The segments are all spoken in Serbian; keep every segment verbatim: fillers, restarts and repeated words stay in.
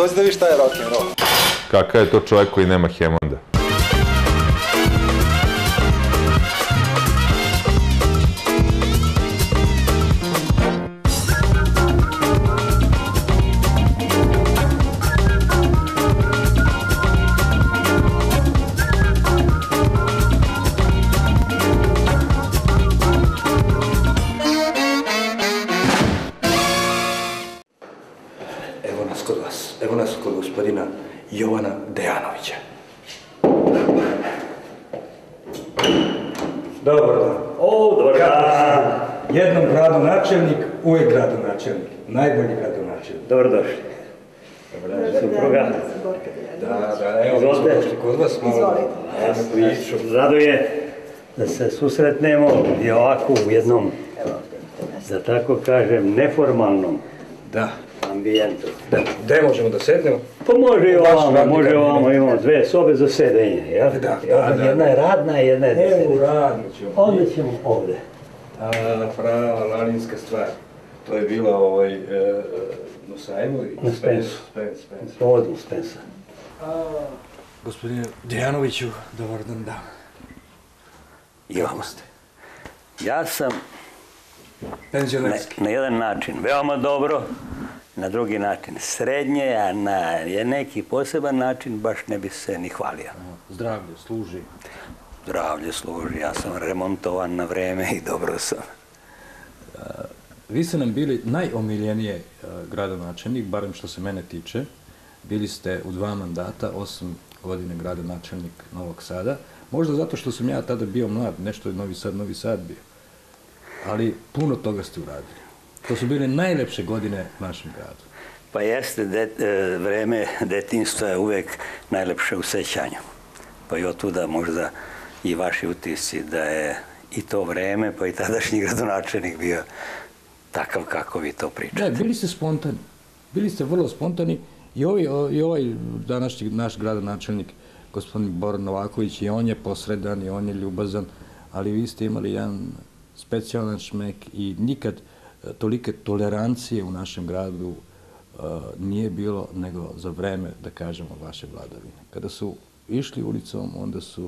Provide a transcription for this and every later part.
dođi da vidiš šta je rock'n'roll. Kakav je to čovjek koji nema Hemonda? Evo nas kod gospodina Jovana Dejanovića. Dobar dan. O, dobar dan. Jednom gradonačelnik, uvijek gradonačelnik. Najbolji gradonačelnik. Dobrodošli. Dobar dan. Supruga. Da, da, evo mi smo došli kod vas malo. Raduje da se susretnemo i ovako u jednom, da tako kažem, neformalnom ambijentu. Gde možemo da sednemo? Pa može i ovamo, može i ovamo, imamo dve sobe za sedenje, jel? Da, da, da. Jedna je radna, jedna je za sedenje. Evo, radno ćemo. Onda ćemo ovde. A, prava lalinska stvar. To je bila ovaj, na sajmu i... Na Spensu. Spens, Spens. Povodom Spensa. Gospodine Dejanoviću, dobar dan, da. I vama ste. Ja sam penzionerski. Na jedan način veoma dobro, na drugi način srednje, a na neki poseban način baš ne bi se ni hvalio. Zdravlje služi. Zdravlje služi, ja sam remontovan na vreme i dobro sam. Vi ste nam bili najomiljenije gradonačelnik, barem što se mene tiče. Bili ste u dva mandata, osam godine gradonačelnik Novog Sada. Možda zato što sam ja tada bio mlad, nešto je Novi Sad, Novi Sad bio. Ali puno toga ste uradili. To su bile najlepše godine u našem gradu. Pa jeste, vreme detinjstva je uvek najlepše u sećanju. Pa i od tuda možda i vaši utisci da je i to vreme, pa i tadašnji gradonačelnik bio takav kako vi to pričate. Da, bili ste spontani. Bili ste vrlo spontani i ovaj današnji naš gradonačelnik, gospodin Bora Novaković, i on je posredan i on je ljubazan, ali vi ste imali jedan specijalan šmek i nikad tolike tolerancije u našem gradu nije bilo nego za vreme, da kažemo, vaše vladavine. Kada su išli ulicom, onda su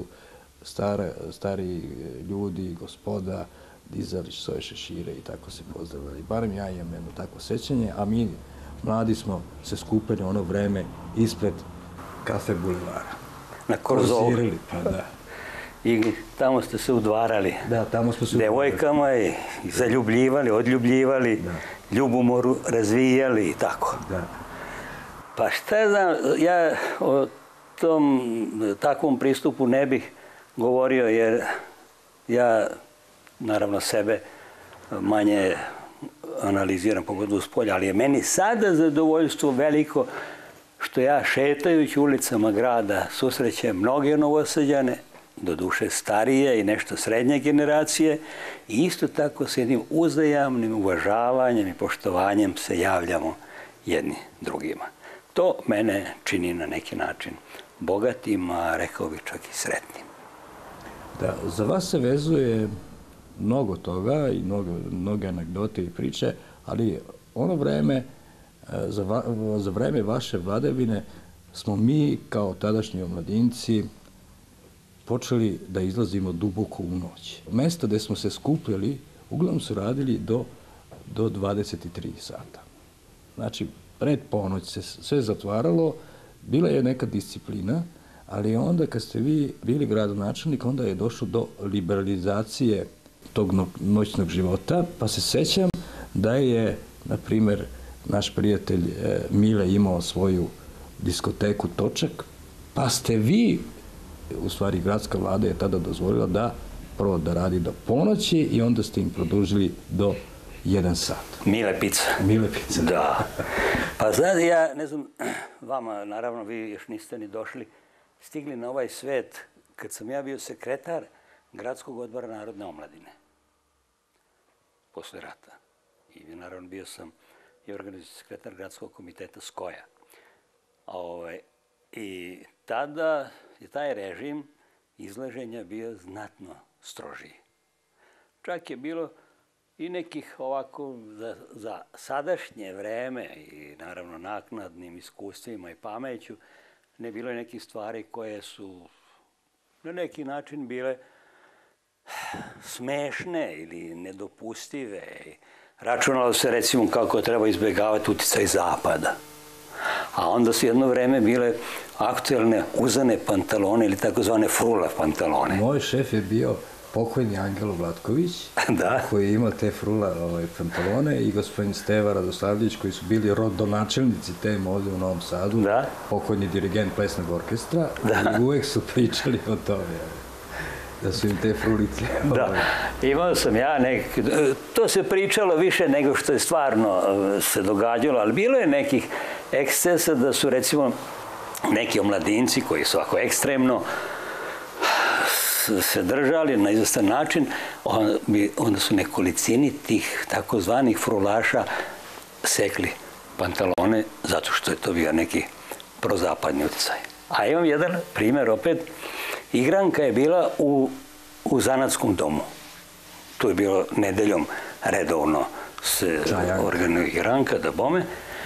stari ljudi, gospoda, dizali svoje šešire i tako se pozdravljali. Barem ja imam jedno takvo sećanje, a mi mladi smo se skupili ono vreme ispred Kafe Bulevara. Na Korzovu. Pa da. I tamo ste se udvarali. Da, tamo smo se udvarali. Devojkama i zaljubljivali, odljubljivali, ljubomoru razvijali i tako. Da. Pa šta znam, ja o tom takvom pristupu ne bih govorio jer ja, naravno, sebe manje analiziram pogotovo s polja, ali je meni sada zadovoljstvo veliko što ja šetajući ulicama grada susrećem mnoge Novosađane, doduše starije i nešto srednje generacije, i isto tako s jednim uzajamnim uvažavanjem i poštovanjem se javljamo jedni drugima. To mene čini na neki način bogatim, a rekao bih čak i sretnim. Da, za vas se vezuje mnogo toga i mnoge anegdote i priče, ali ono vreme, za vreme vaše vladavine smo mi kao tadašnji omladinci počeli da izlazimo duboko u noć. Mesta gde smo se skupljali uglavnom su radili do dvadeset tri sata. Znači, pred ponoć se sve zatvaralo, bila je neka disciplina, ali onda kad ste vi bili gradonačelnik, onda je došlo do liberalizacije tog noćnog života, pa se sećam da je, na primer, naš prijatelj Mile imao svoju diskoteku Točak, pa ste vi, u stvari gradska vlada je tada dozvolila da prvo da radi do ponoći i onda ste im produžili do jedan sat. Mile Pica. Mile Pica. Da. Pa znate, ja ne znam, vama, naravno, vi još niste ni došli, stigli na ovaj svet kad sam ja bio sekretar Gradskog odbora Narodne omladine. Posle rata. I naravno bio sam i organizacijski sekretar Gradskog komiteta Skoja. I tada je taj režim izlaženja bio znatno strožiji. Čak je bilo i nekih ovako za, za sadašnje vreme i naravno naknadnim iskustvima i pameću, ne bilo je nekih stvari koje su na neki način bile smešne ili nedopustive. Računalo se recimo kako treba izbjegavati uticaj zapada. A onda su jedno vreme bile aktuelne uzane pantalone ili takozvane frula pantalone. Moj šef je bio pokojni Angelo Vlatković, da. koji je imao te frula ovaj, pantalone, i gospodin Steva Radoslavljević, koji su bili rodonačelnici teme ovdje u Novom Sadu, da. pokojni dirigent plesnog orkestra, da. i uvek su pričali o tome, da su im te frulice. Da, imao sam ja nek... To se pričalo više nego što je stvarno se događalo, ali bilo je nekih ekscesa da su recimo neki omladinci koji su ovako ekstremno se držali na izvestan način, onda su nekolicini tih takozvanih frulaša sekli pantalone zato što je to bio neki prozapadni uticaj. A imam jedan primjer opet. Igranka je bila u, u zanatskom domu. Tu je bilo nedeljom redovno se organizuje igranka, da bome.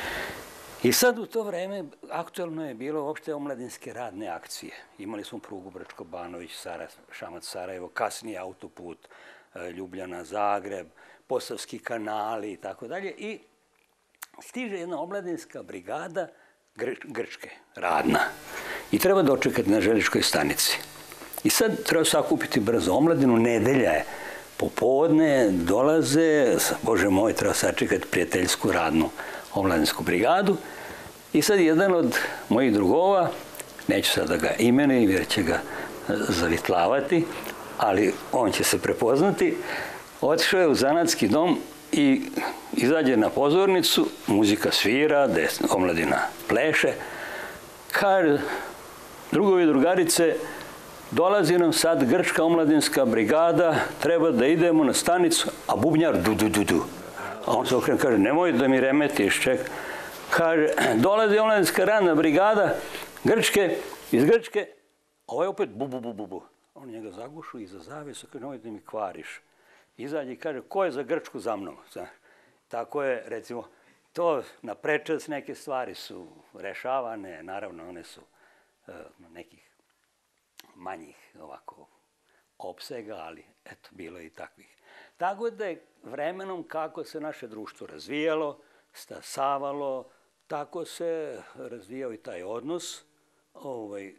I sad u to vreme aktuelno je bilo uopšte omladinske radne akcije. Imali smo prugu Brčko-Banović, Šamac-Sarajevo, kasnije autoput Ljubljana-Zagreb, Posavski kanali i tako dalje. I stiže jedna omladinska brigada Grčke, radna. I treba dočekati na željezničkoj stanici. I sad treba sakupiti brzo omladinu, nedelja je popodne, dolaze, Bože moj, treba sačekati prijateljsku radnu omladinsku brigadu. I sad jedan od mojih drugova, neću sad da ga imenujem jer će ga zavitlavati, ali on će se prepoznati, otišao je u zanatski dom i izađe na pozornicu, muzika svira, omladina pleše, kaže, drugovi i drugarice, dolazi nam sad grčka omladinska brigada, treba da idemo na stanicu, a bubnjar du, du, du, du. A on se okrene, kaže, nemoj da mi remetiš, ček. Kaže, dolazi omladinska radna brigada Grčke, iz Grčke, a ovaj opet bu, bu, bu, bu, bu. On njega zagušu iza zavesa, kaže, nemoj da mi kvariš. Izađe i kaže, ko je za Grčku za mnom? Tako je, recimo, to na prečas neke stvari su rešavane, naravno one su nekih manjih ovako opsega, ali eto, bilo je i takvih. Tako da je vremenom kako se naše društvo razvijalo, stasavalo, tako se razvijao i taj odnos ovaj,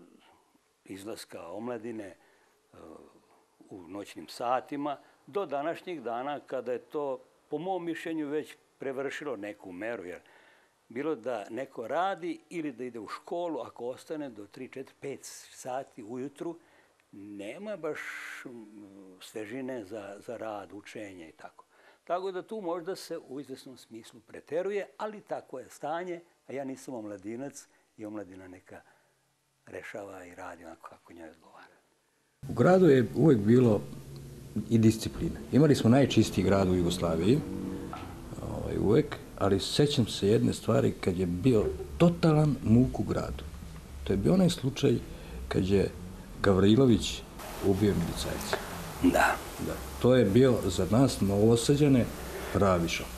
izlaska omladine u noćnim satima do današnjih dana kada je to, po mom mišljenju, već prevršilo neku meru, jer bilo da neko radi ili da ide u školu, ako ostane do tri, četiri, pet sati ujutru, nema baš svežine za, za rad, učenje i tako. Tako da tu možda se u izvesnom smislu preteruje, ali tako je stanje, a ja nisam omladinac i omladina neka rešava i radi onako kako njoj odgovara. U gradu je uvek bilo i disciplina. Imali smo najčistiji grad u Jugoslaviji, ovaj, uvek, ali sećam se jedne stvari kad je bio totalan muk u gradu. To je bio onaj slučaj kad je Gavrilović ubio milicajca. Da. Da. To je bio za nas Novosađane pravi šok.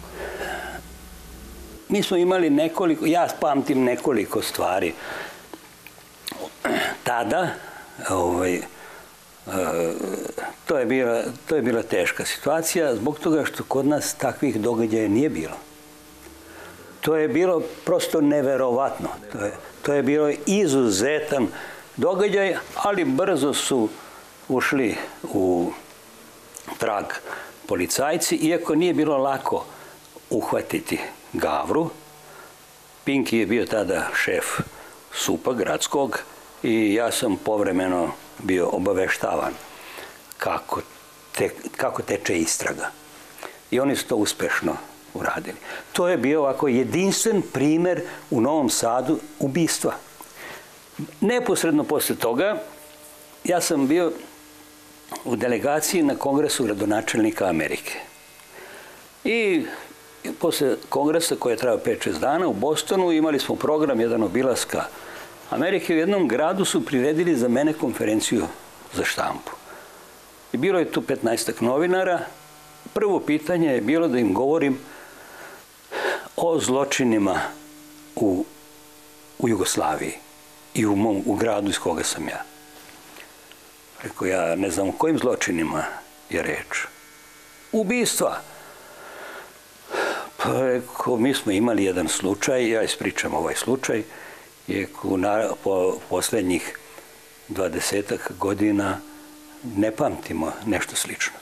Mi smo imali nekoliko, ja pamtim nekoliko stvari. Tada, ovaj, to je bila, to je bila teška situacija zbog toga što kod nas takvih događaja nije bilo. To je bilo prosto neverovatno. To je, to je bilo izuzetan događaj, ali brzo su ušli u trag policajci, iako nije bilo lako uhvatiti Gavru. Pinki je bio tada šef SUP-a gradskog i ja sam povremeno bio obaveštavan kako, te, kako teče istraga. I oni su to uspešno uradili. To je bio ovako jedinstven primer u Novom Sadu ubistva. Neposredno posle toga ja sam bio u delegaciji na kongresu gradonačelnika Amerike. I posle kongresa koji je trajao pet šest dana u Bostonu imali smo program jedan obilaska Amerike. U jednom gradu su priredili za mene konferenciju za štampu. I bilo je tu petnaestak novinara, prvo pitanje je bilo da im govorim o zločinima u, u Jugoslaviji i u, mom, u gradu iz koga sam ja. Rekao, ja ne znam o kojim zločinima je reč. Ubistva. Pa rekao, mi smo imali jedan slučaj, ja ispričam ovaj slučaj, je po posljednjih dvadesetak godina ne pamtimo nešto slično.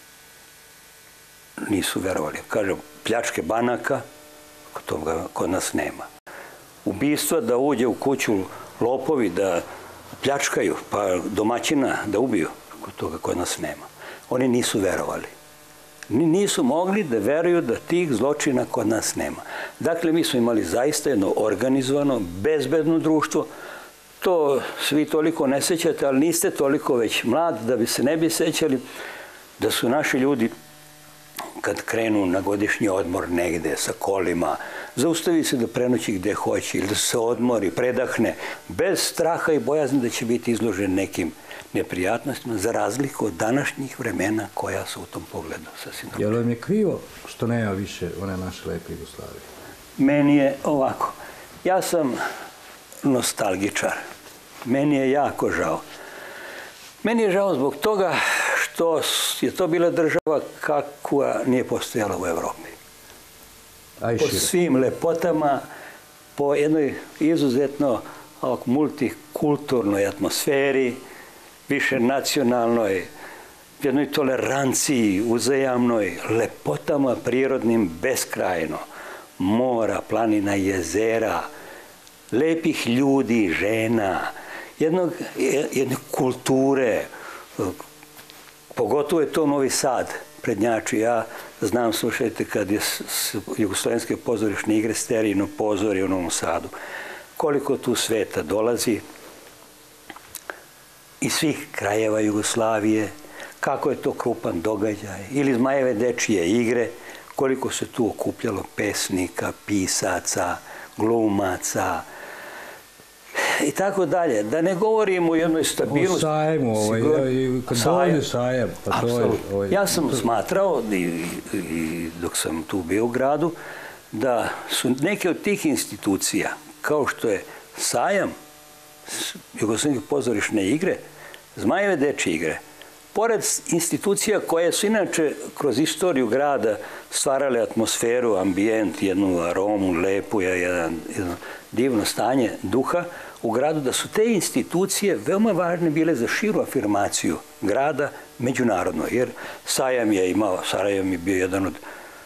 Nisu verovali. Kažem, pljačke banaka, toga kod nas nema. Ubistva da uđe u kuću lopovi, da pljačkaju, pa domaćina da ubiju, kod toga kod nas nema. Oni nisu verovali. Nisu mogli da veruju da tih zločina kod nas nema. Dakle, mi smo imali zaista jedno organizovano, bezbedno društvo. To svi toliko ne sećate, ali niste toliko već mlad da bi se ne bi sećali da su naši ljudi kad krenu na godišnji odmor negde sa kolima, zaustavi se da prenoći gde hoće ili da se odmori, predahne, bez straha i bojazni da će biti izložen nekim neprijatnostima, za razliku od današnjih vremena koja su u tom pogledu sasvim drugačija. Jel vam je krivo što nema više one naše lepe Jugoslavije? Meni je ovako. Ja sam nostalgičar. Meni je jako žao. Meni je žao zbog toga što je to bila država kakva nije postojala u Evropi. Po svim lepotama, po jednoj izuzetno multikulturnoj atmosferi, više nacionalnoj, jednoj toleranciji, uzajamnoj, lepotama prirodnim beskrajno, mora, planina, jezera, lepih ljudi, žena, jednog, jedne kulture, pogotovo je to Novi Sad, prednjači. Ja znam, slušajte, kad je Jugoslovenske pozorišne igre sterijno pozori u Novom Sadu, koliko tu sveta dolazi iz svih krajeva Jugoslavije, kako je to krupan događaj, ili Zmajeve dečije igre, koliko se tu okupljalo pesnika, pisaca, glumaca i tako dalje. Da ne govorim o jednoj stabilnosti. O sajmu, kad dođe sajam. Ja sam smatrao, i dok sam tu bio u gradu, da su neke od tih institucija, kao što je sajam, Jugoslovenske pozorišne igre, Zmajeve dečije igre, pored institucija koje su inače kroz istoriju grada stvarale atmosferu, ambijent, jednu aromu, lepu, jedno divno stanje duha u gradu, da su te institucije veoma važne bile za širu afirmaciju grada međunarodno. Jer sajam je imao, Sarajevo je bio jedan od,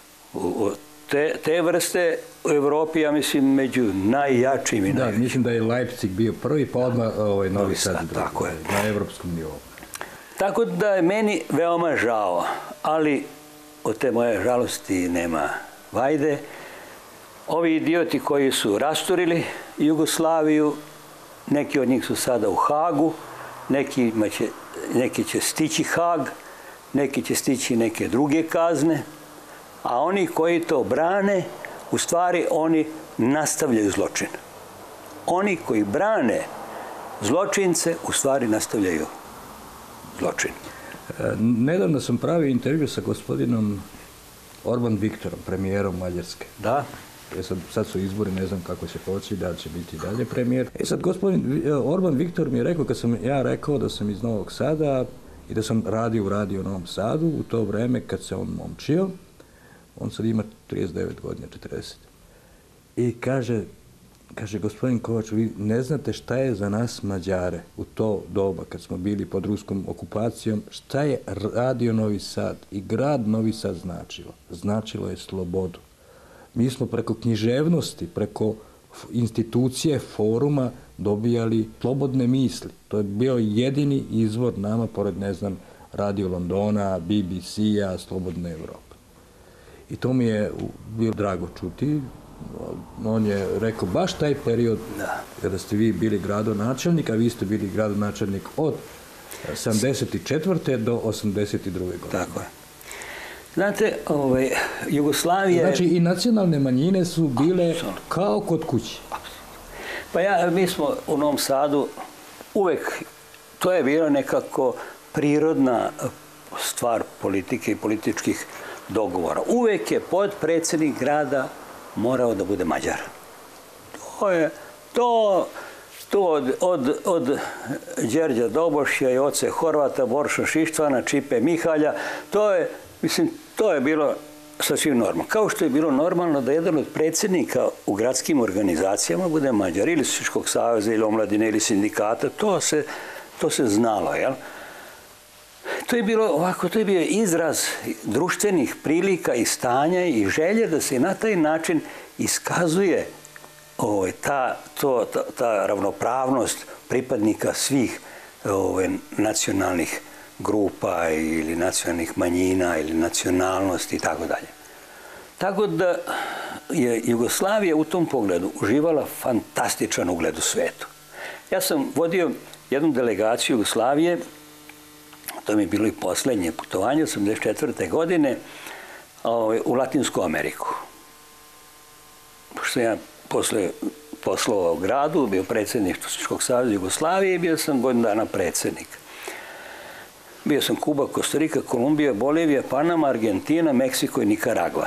od te, te vrste u Evropi, ja mislim, među najjačim i najvećim. Da, mislim da je Leipzig bio prvi, pa odmah ovaj Novi Sad, tako je, na evropskom nivou. Tako da je meni veoma žao, ali od te moje žalosti nema vajde. Ovi idioti koji su rasturili Jugoslaviju, neki od njih su sada u Hagu, neki će, neki će stići Hag, neki će stići neke druge kazne, a oni koji to brane, u stvari oni nastavljaju zločin. Oni koji brane zločince, u stvari nastavljaju zločin. Nedavno sam pravio intervju sa gospodinom Orban Viktorom, premijerom Mađarske. Da. E sad, sad su izbori, ne znam kako će poći, da će biti dalje premijer. E sad, gospodin Orban Viktor mi je rekao, kad sam ja rekao da sam iz Novog Sada i da sam radio u radio u Novom Sadu, u to vreme kad se on momčio, on sad ima trideset devet godina, četrdeset. I kaže, kaže, gospodin Kovač, vi ne znate šta je za nas Mađare u to doba kad smo bili pod ruskom okupacijom, šta je radio Novi Sad i grad Novi Sad značilo? Značilo je slobodu. Mi smo preko književnosti, preko institucije, foruma dobijali slobodne misli. To je bio jedini izvor nama, pored, ne znam, Radio Londona, B B C-a, Slobodne Evrope. I to mi je bilo drago čuti. On je rekao baš taj period kada ste vi bili gradonačelnik, a vi ste bili gradonačelnik od sedamdeset četvrte do osamdeset druge godine. Tako je. Znate, ovaj, Jugoslavija... Znači i nacionalne manjine su bile kao kod kući. Pa ja, mi smo u Novom Sadu uvek, to je bilo nekako prirodna stvar politike i političkih dogovora. Uvek je potpredsjednik grada morao da bude Mađar. To je, to, to od, od, od Đerđa Dobošja i oce Horvata, Borša Šištvana, Čipe Mihalja, to je, mislim, to je bilo sasvim normalno. Kao što je bilo normalno da jedan od predsjednika u gradskim organizacijama bude Mađar, ili Srpskog saveza, ili omladine, ili sindikata, to se, to se znalo, jel? To je bilo ovako, to je bio izraz društvenih prilika i stanja i želje da se na taj način iskazuje ovaj, ta, to, ta, ta ravnopravnost pripadnika svih ovaj, nacionalnih grupa ili nacionalnih manjina ili nacionalnosti i tako dalje. Tako da je Jugoslavija u tom pogledu uživala fantastičan ugled u svetu. Ja sam vodio jednu delegaciju Jugoslavije, to mi je bilo i poslednje putovanje, osamdeset četvrte godine, u Latinsku Ameriku. Pošto ja posle poslovao u gradu, bio predsjednik Srpskog saveza Jugoslavije i bio sam godinu dana predsjednik. Bio sam Kuba, Kostarika, Kolumbija, Bolivija, Panama, Argentina, Meksiko i Nikaragva.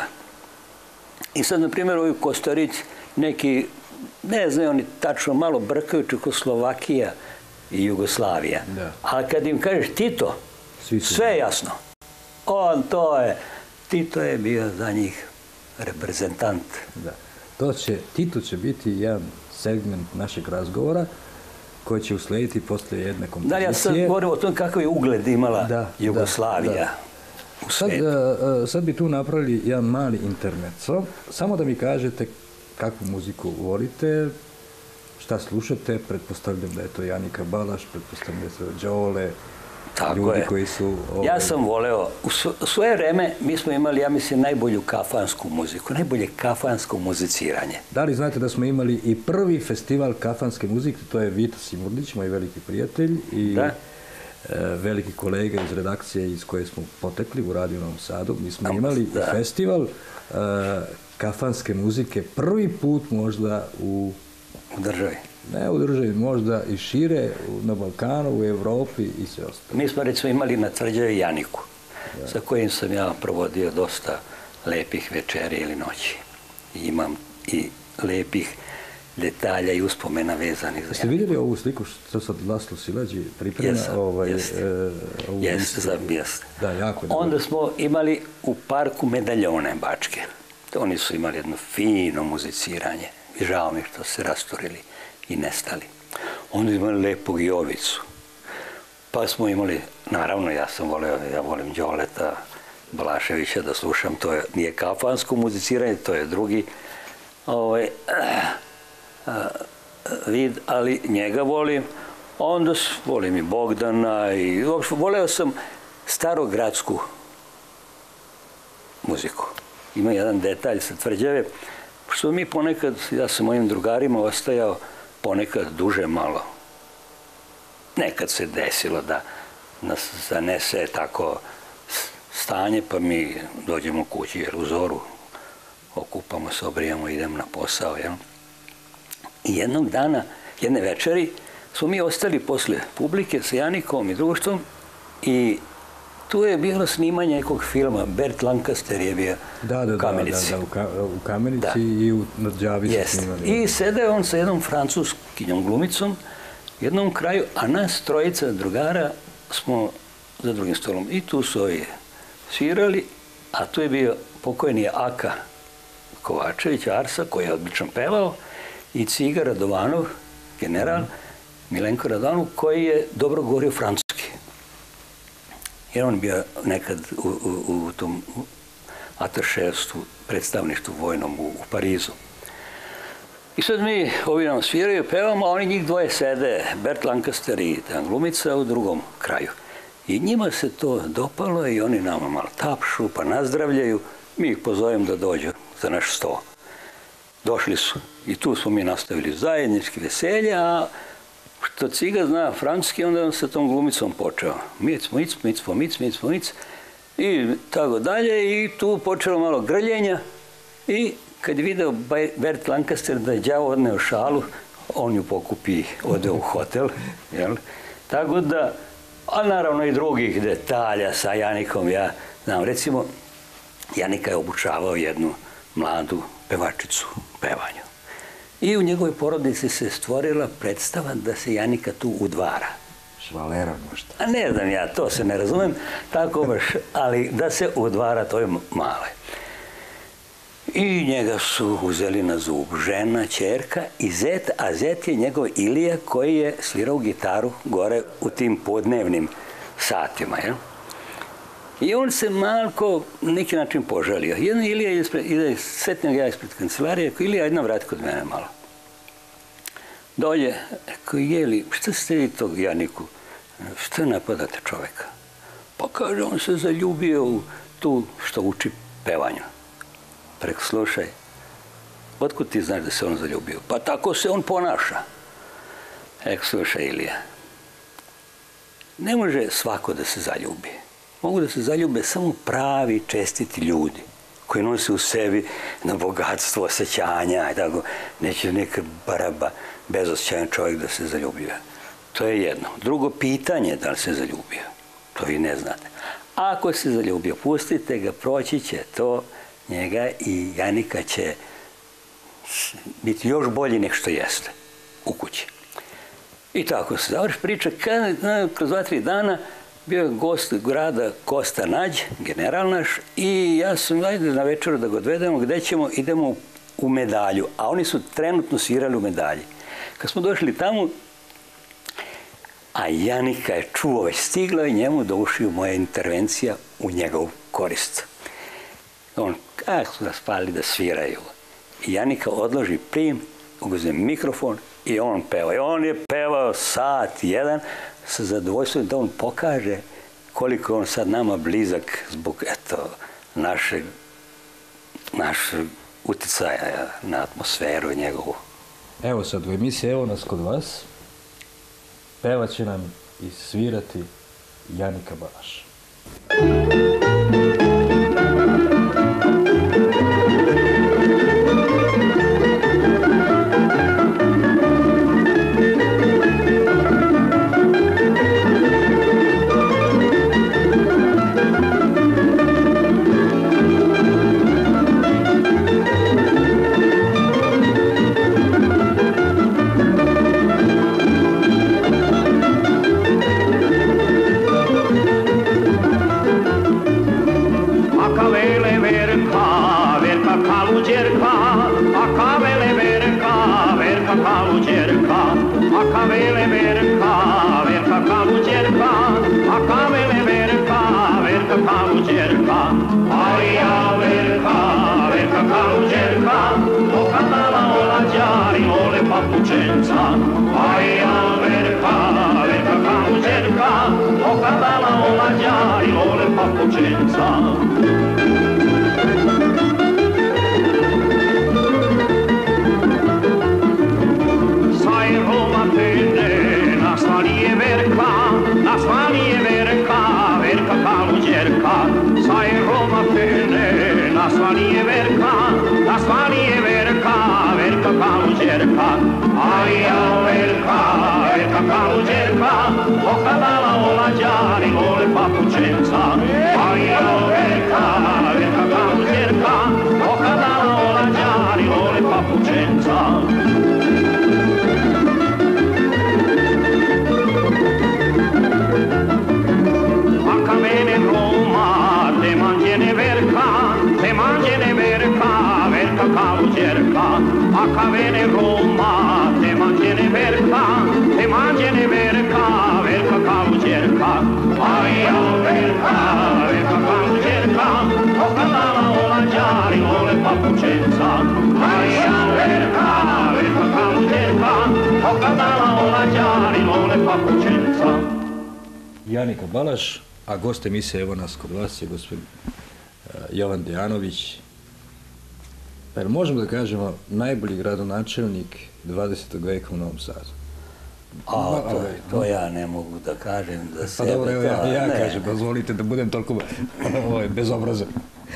I sad, na primjer, u Kostarici neki, ne znaju oni tačno, malo brkaju Čekoslovakija i Jugoslavija. Da. Ali kad im kažeš Tito, sve je jasno. On to je, Tito je bio za njih reprezentant. Da. To će, Tito će biti jedan segment našeg razgovora koji će uslediti posle jedne kompozicije. Da, ja sad govorim o tom kakav je ugled imala da, Jugoslavija da, da. u svijetu. Sad, sad bi tu napravili jedan mali intermezzo. Samo da mi kažete kakvu muziku volite, šta slušate, pretpostavljam da je to Janika Balaš, pretpostavljam da je to Đole, tako ljudi je. Koji su... Ovaj... Ja sam voleo, u svoje vreme mi smo imali, ja mislim, najbolju kafansku muziku, najbolje kafansko muziciranje. Da li znate da smo imali i prvi festival kafanske muzike, to je Vito Simurlić, moj veliki prijatelj i da? E, veliki kolega iz redakcije iz koje smo potekli u Radio Novom Sadu. Mi smo imali da. festival e, kafanske muzike prvi put možda u... U državi. Ne u državi, možda i šire, na Balkanu, u Evropi i sve ostalo. Mi smo recimo imali na Tvrđavi Janiku, ja. sa kojim sam ja provodio dosta lepih večeri ili noći. I imam i lepih detalja i uspomena vezanih za Janiku. Ste vidjeli ovu sliku što sad Laslo Silađi priprema? Jesam, ovaj, jeste. E, jeste, sam, jeste. Da, jako je. Onda smo imali u parku Medaljone Bačke. Oni su imali jedno fino muziciranje. I žao mi što se rasturili i nestali. Onda imali Lepog Jovicu. Pa smo imali, naravno ja sam voleo, ja volim Đoleta Balaševića da slušam, to je, nije kafansko muziciranje, to je drugi ovaj, a, vid, ali njega volim. Onda volim i Bogdana i uopšte voleo sam starogradsku muziku. Ima jedan detalj sa Tvrđave, što mi ponekad, ja sam mojim drugarima ostajao ponekad duže malo. Nekad se desilo da nas zanese tako stanje, pa mi dođemo kući jer u zoru okupamo se, obrijamo, idemo na posao. Jel? I jednog dana, jedne večeri, smo mi ostali posle publike sa Janikom i društvom i tu je bilo snimanje nekog filma. Bert Lancaster je bio da, da, u Kamenici. Da, da, da, u Kamenici da. I u Nadžavi su snimali. I sedeo on sa jednom francuskinjom glumicom, jednom kraju, a nas trojica drugara smo za drugim stolom. I tu su ovi svirali, a tu je bio pokojni Aka Kovačević, Arsa, koji je odlično pevao, i Ciga Radovanov, general, mm. Milenko Radovanov, koji je dobro govorio francuski. Jer on bio nekad u, u, u tom ataševstvu, predstavništvu vojnom u, u Parizu. I sad mi, ovi nam sviraju, pevamo, a oni njih dvoje sede, Bert Lancaster i ta glumica u drugom kraju. I njima se to dopalo i oni nama malo tapšu, pa nazdravljaju. Mi ih pozovem da dođu za naš sto. Došli su. I tu smo mi nastavili zajednički veselje, a što Ciga zna francuski, onda on sa tom glumicom počeo. Mic, mic, mic, mic, mic, mic. I tako dalje. I tu počelo malo grljenja. I kad je video Bert Lancaster da je đavo odneo šalu, on ju pokupi, ode u hotel. Jel? Tako da, a naravno i drugih detalja sa Janikom, ja znam, recimo, Janika je obučavao jednu mladu pevačicu pevanju. I u njegovoj porodici se stvorila predstava da se Janika tu udvara. Švalera možda. A ne znam ja, to se ne razumem, tako baš, ali da se udvara toj male. I njega su uzeli na zub žena, ćerka i zet, a zet je njegov Ilija koji je svirao gitaru gore u tim podnevnim satima, jel? I on se malko na neki način požalio. Jedno Ilija ide, sretnjeg ja ispred kancelarije, ako Ilija, jedna vrati kod mene malo. Dolje, rekao, jeli, šta ste vi tog Janiku? Šta napadate čoveka? Pa kaže, on se zaljubio u tu što uči pevanju. Preko, slušaj, otkud ti znaš da se on zaljubio? Pa tako se on ponaša. Rekao, slušaj, Ilija, ne može svako da se zaljubi. Mogu da se zaljube samo pravi, čestiti ljudi koji nose u sebi na bogatstvo, osjećanja i tako. Neće neka baraba, bezosjećajan čovjek da se zaljubio. To je jedno. Drugo pitanje da li se zaljubio. To vi ne znate. Ako se zaljubio, pustite ga, proći će to njega i Janika će biti još bolji nek što jeste u kući. I tako se završi priča. Kroz dva, tri dana bio je gost grada Kosta Nađ, general naš, i ja sam, ajde na večeru da ga odvedemo, gde ćemo, idemo u Medalju, a oni su trenutno svirali u Medalji. Kad smo došli tamo, a Janika je čuo, već stigla i njemu do ušiju moja intervencija u njegov korist. On, kako su da spali da sviraju. I Janika odloži prim, uzme mikrofon i on peva. I on je pevao sat jedan sa zadovoljstvom da on pokaže koliko je on sad nama blizak zbog, eto, našeg, našeg uticaja na atmosferu njegovu. Evo sad u emisiji Evo nas kod vas pevat će nam i svirati Janika Balaš. Janika Balaš, a gost emisije Evo nas kod vas je gospodin Jovan Dejanović. Jer možemo da kažemo najbolji gradonačelnik dvadesetog veka u Novom Sadu. A, to, to ja ne mogu da kažem za sebe. Pa dobro, evo ja, ja kažem, dozvolite da budem toliko bezobrazan.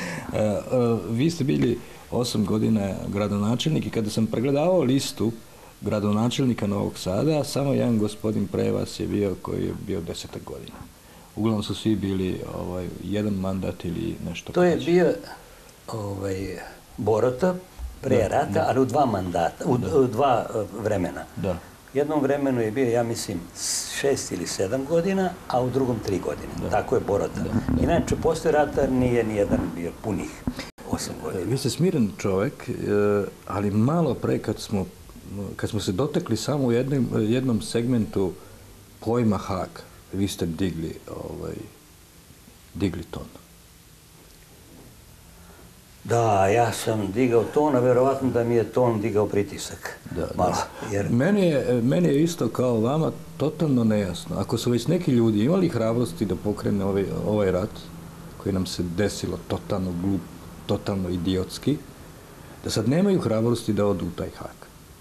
Vi ste bili osam godina gradonačelnik i kada sam pregledavao listu gradonačelnika Novog Sada, samo jedan gospodin pre vas je bio koji je bio desetak godina. uglavnom su svi bili ovaj, jedan mandat ili nešto. To je bio ovaj, Borota pre rata, ali u dva mandata, u, u dva vremena. Da. Jednom vremenu je bio, ja mislim, šest ili sedam godina, a u drugom tri godine. Tako je Borota. Inače, posle rata nije nijedan bio punih osam godina. Vi ste smiren čovek, ali malo pre kad smo, kad smo se dotekli samo u jednom, jednom segmentu pojma Hag, vi ste digli, ovaj, digli ton. Da, ja sam digao ton, a verovatno da mi je ton digao pritisak. Da, malo, da. Jer... Meni, je, meni je isto kao vama totalno nejasno. Ako su već neki ljudi imali hrabrosti da pokrene ovaj, ovaj rat, koji nam se desilo totalno glup, totalno idiotski, da sad nemaju hrabrosti da odu u taj Hag.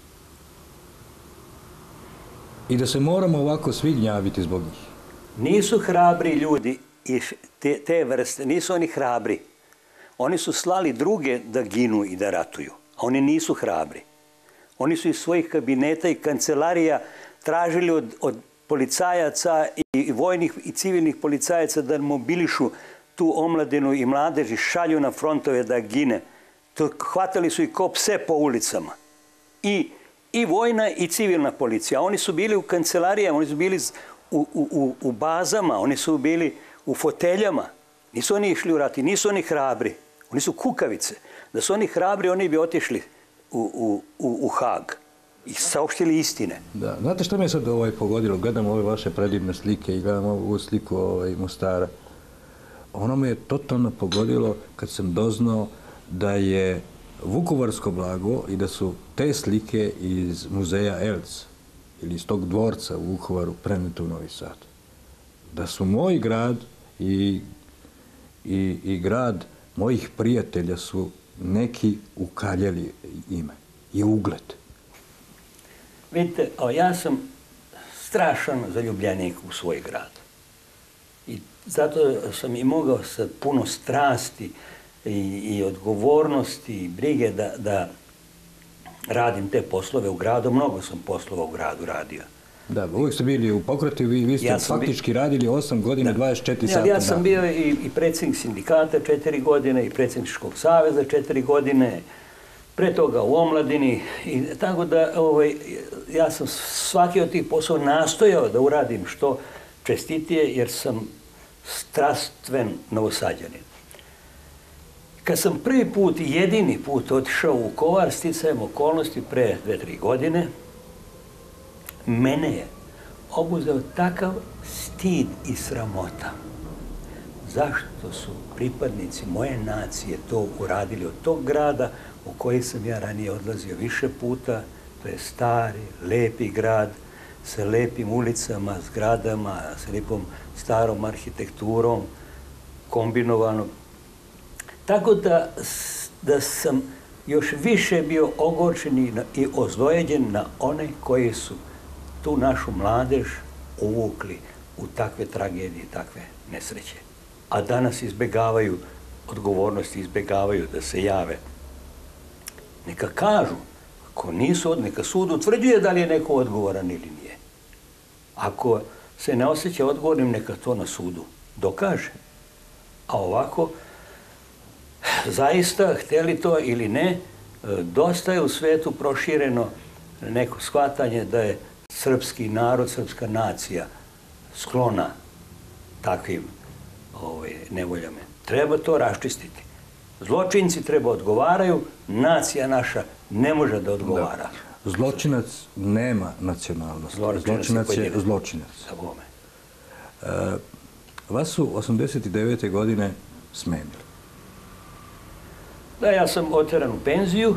I da se moramo ovako svi gnjaviti zbog njih. Nisu hrabri ljudi iz te, te vrste, nisu oni hrabri. Oni su slali druge da ginu i da ratuju, a oni nisu hrabri. Oni su iz svojih kabineta i kancelarija tražili od, od policajaca i vojnih i civilnih policajaca da mobilišu tu omladinu i mladež i šalju na frontove da gine. To hvatali su i ko pse po ulicama. I, i vojna i civilna policija. Oni su bili u kancelarijama, oni su bili u, u, u bazama, oni su bili u foteljama. Nisu oni išli u rat i nisu oni hrabri. Oni su kukavice. Da su oni hrabri, oni bi otišli u, u, u, u Hag i saopštili istine. Da. Znate što me sad ovaj pogodilo? Gledam ove vaše predivne slike i gledam ovu sliku ovaj, Mostara. Ono me je totalno pogodilo kad sam doznao da je vukovarsko blago i da su te slike iz muzeja Elc ili iz tog dvorca u Vukovaru prenete u Novi Sad. Da su moj grad i, i, i grad mojih prijatelja su neki ukaljali ime i ugled. Vidite, ja sam strašan zaljubljenik u svoj grad. I zato sam i mogao sa puno strasti i, i odgovornosti i brige da, da radim te poslove u gradu. Mnogo sam poslova u gradu radio. Da, uvijek ste bili u pokreti, vi, vi ste ja faktički bi... radili osam godina, dvadeset četiri sata. Ja, ja sam bio i, i predsjednik sindikata četiri godine, i predsjedničkog saveza četiri godine, pre toga u omladini. I tako da ovaj, ja sam svaki od tih poslova nastojao da uradim što čestitije, jer sam strastven Novosađanin. Kad sam prvi put i jedini put otišao u Vukovar, sticajem okolnosti pre dve, tri godine, mene je obuzeo takav stid i sramota. Zašto su pripadnici moje nacije to uradili od tog grada u koji sam ja ranije odlazio više puta? To je stari, lepi grad sa lepim ulicama, zgradama, sa lepom starom arhitekturom, kombinovanom. Tako da, da sam još više bio ogorčen i ozlojeđen na one koji su tu našu mladež uvukli u takve tragedije, takve nesreće. A danas izbegavaju odgovornosti, izbegavaju da se jave. Neka kažu, ako nisu, neka sud utvrđuje da li je neko odgovoran ili nije. Ako se ne osjeća odgovornim, neka to na sudu dokaže. A ovako, zaista, hteli to ili ne, dosta je u svetu prošireno neko shvatanje da je srpski narod, srpska nacija sklona takvim ovaj, nevoljama. Treba to raščistiti. Zločinci treba odgovaraju, nacija naša ne može da odgovara. Da. Zločinac nema nacionalnost. Zločinac, zločinac je, je zločinac. E, vas su osamdeset devete godine smenili. Da, ja sam oteran u penziju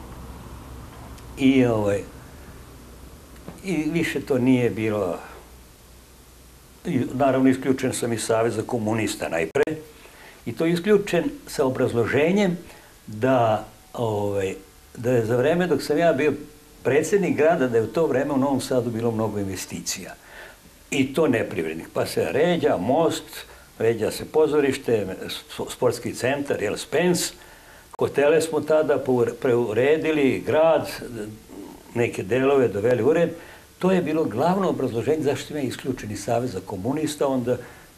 i ovaj, i više to nije bilo, i, naravno isključen sam iz Saveza komunista najpre, i to je isključen sa obrazloženjem da, ovaj, da je za vreme dok sam ja bio predsjednik grada, da je u to vreme u Novom Sadu bilo mnogo investicija. I to neprivrednih. Pa se ređa most, ređa se pozorište, sportski centar, jel, Spens, hotele smo tada preuredili, grad, neke delove doveli u red. To je bilo glavno obrazloženje zašto sam ja isključen iz Saveza komunista, onda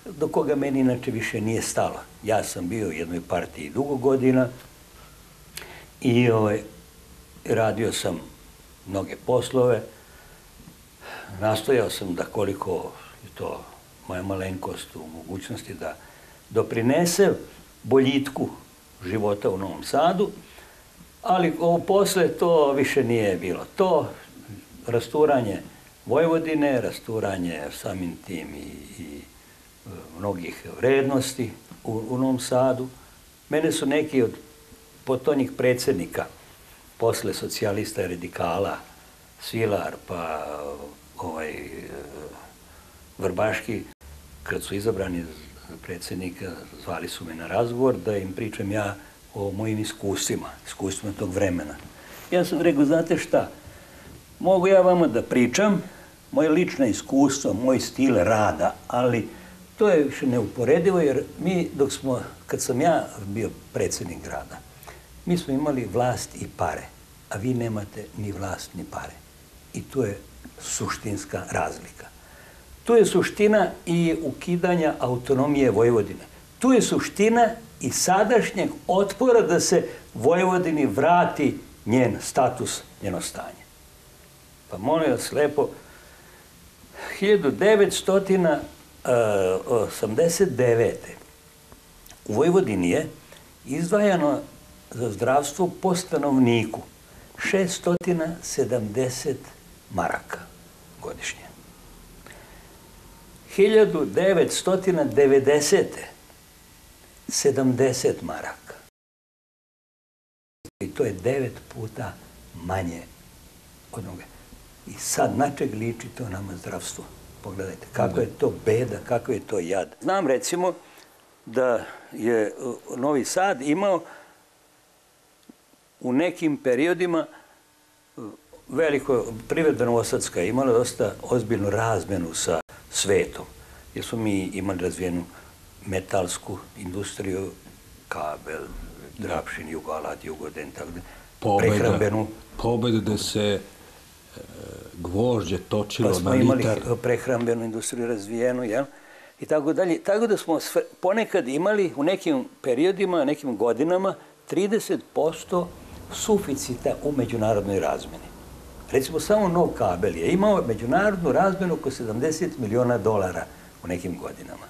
do koga meni inače više nije stalo. Ja sam bio u jednoj partiji dugo godina i ovaj, radio sam mnoge poslove. Nastojao sam da koliko je to moja malenkost u mogućnosti da doprinese boljitku života u Novom Sadu, ali ovo posle to više nije bilo. To rasturanje Vojvodine, rasturanje samim tim i, i mnogih vrednosti u, u Novom Sadu. Mene su neki od potonjih predsjednika, posle socijalista i radikala, Svilar, pa ovaj, Vrbaški, kad su izabrani predsjednika, zvali su me na razgovor da im pričam ja o mojim iskustvima, iskustvima tog vremena. Ja sam rekao, znate šta, mogu ja vama da pričam, moje lično iskustvo, moj stil rada, ali to je više neuporedivo, jer mi, dok smo, kad sam ja bio predsjednik grada, mi smo imali vlast i pare, a vi nemate ni vlast ni pare. I tu je suštinska razlika. Tu je suština i ukidanja autonomije Vojvodine. Tu je suština i sadašnjeg otpora da se Vojvodini vrati njen status, njeno stanje. Pa molim vas lepo, hiljadu devetsto osamdeset devete. u Vojvodini je izdvajano za zdravstvo po stanovniku šesto sedamdeset maraka godišnje. hiljadu devetsto devedesete. sedamdeset maraka. I to je devet puta manje od onoga. I sad na čeg liči to nama zdravstvo? Pogledajte, kako je to beda, kako je to jad. Znam recimo da je Novi Sad imao u nekim periodima veliko, privreda novosadska je imala dosta ozbiljnu razmenu sa svetom, jer smo mi imali razvijenu metalsku industriju, kabel, Drapšin, Jugoalat, Jugoden, tako da, prehrambenu. Pobeda da se gvožđe točilo na litar. Pa smo imali prehrambenu industriju razvijenu, jel? I tako dalje. Tako da smo ponekad imali u nekim periodima, nekim godinama, trideset posto suficita u međunarodnoj razmeni. Recimo, samo Nov kabel je imao međunarodnu razmenu oko sedamdeset miliona dolara u nekim godinama.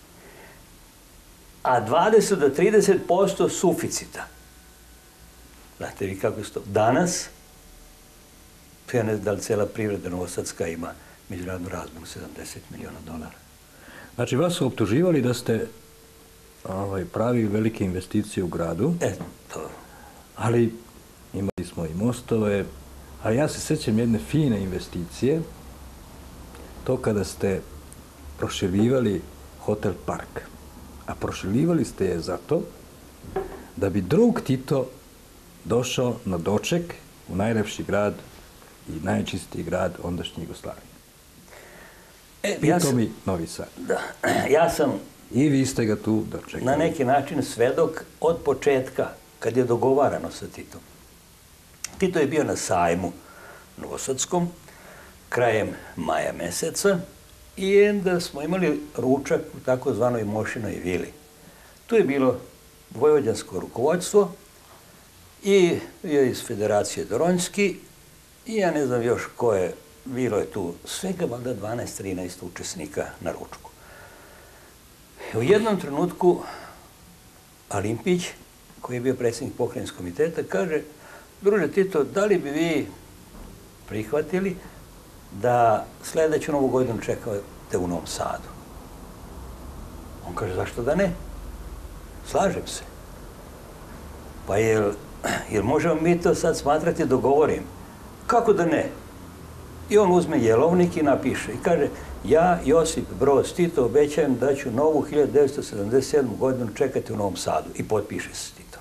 A dvadeset do trideset posto suficita. Znate vi kako je to? Danas, ja ne znam da li cela privreda novosadska ima međunarodnu razmenu sedamdeset miliona dolara. Znači, vas su optuživali da ste pravili velike investicije u gradu. E, to. Ali imali smo i mostove. Ali ja se sjećam jedne fine investicije. To kada ste proširivali Hotel Park. A proširivali ste je zato da bi drug Tito došao na doček u najlepši grad i najčistiji grad ondašnje Jugoslavije. E, I to mi Novi Sad. Da, ja sam I vi ste ga tu dočekali. na neki način svedok od početka, kad je dogovarano sa Titom. Tito je bio na sajmu Novosadskom, krajem maja meseca, i onda smo imali ručak u takozvanoj Mošinoj vili. Tu je bilo vojvođansko rukovodstvo i iz Federacije Doronjski i ja ne znam još ko je, bilo je tu svega valjda dvanaest trinaest učesnika na ručku. U jednom trenutku Alimpić, koji je bio predsjednik pokrajinskog komiteta, kaže: druže Tito, da li bi vi prihvatili da sljedeću Novu godinu čekate u Novom Sadu? On kaže: zašto da ne? Slažem se. Pa jel, jel možemo mi to sad smatrati dogovorim? Kako da ne? I on uzme jelovnik i napiše i kaže: ja, Josip Broz Tito, obećajem da ću novu hiljadu devetsto sedamdeset sedmu godinu čekati u Novom Sadu. I potpiše se Tito.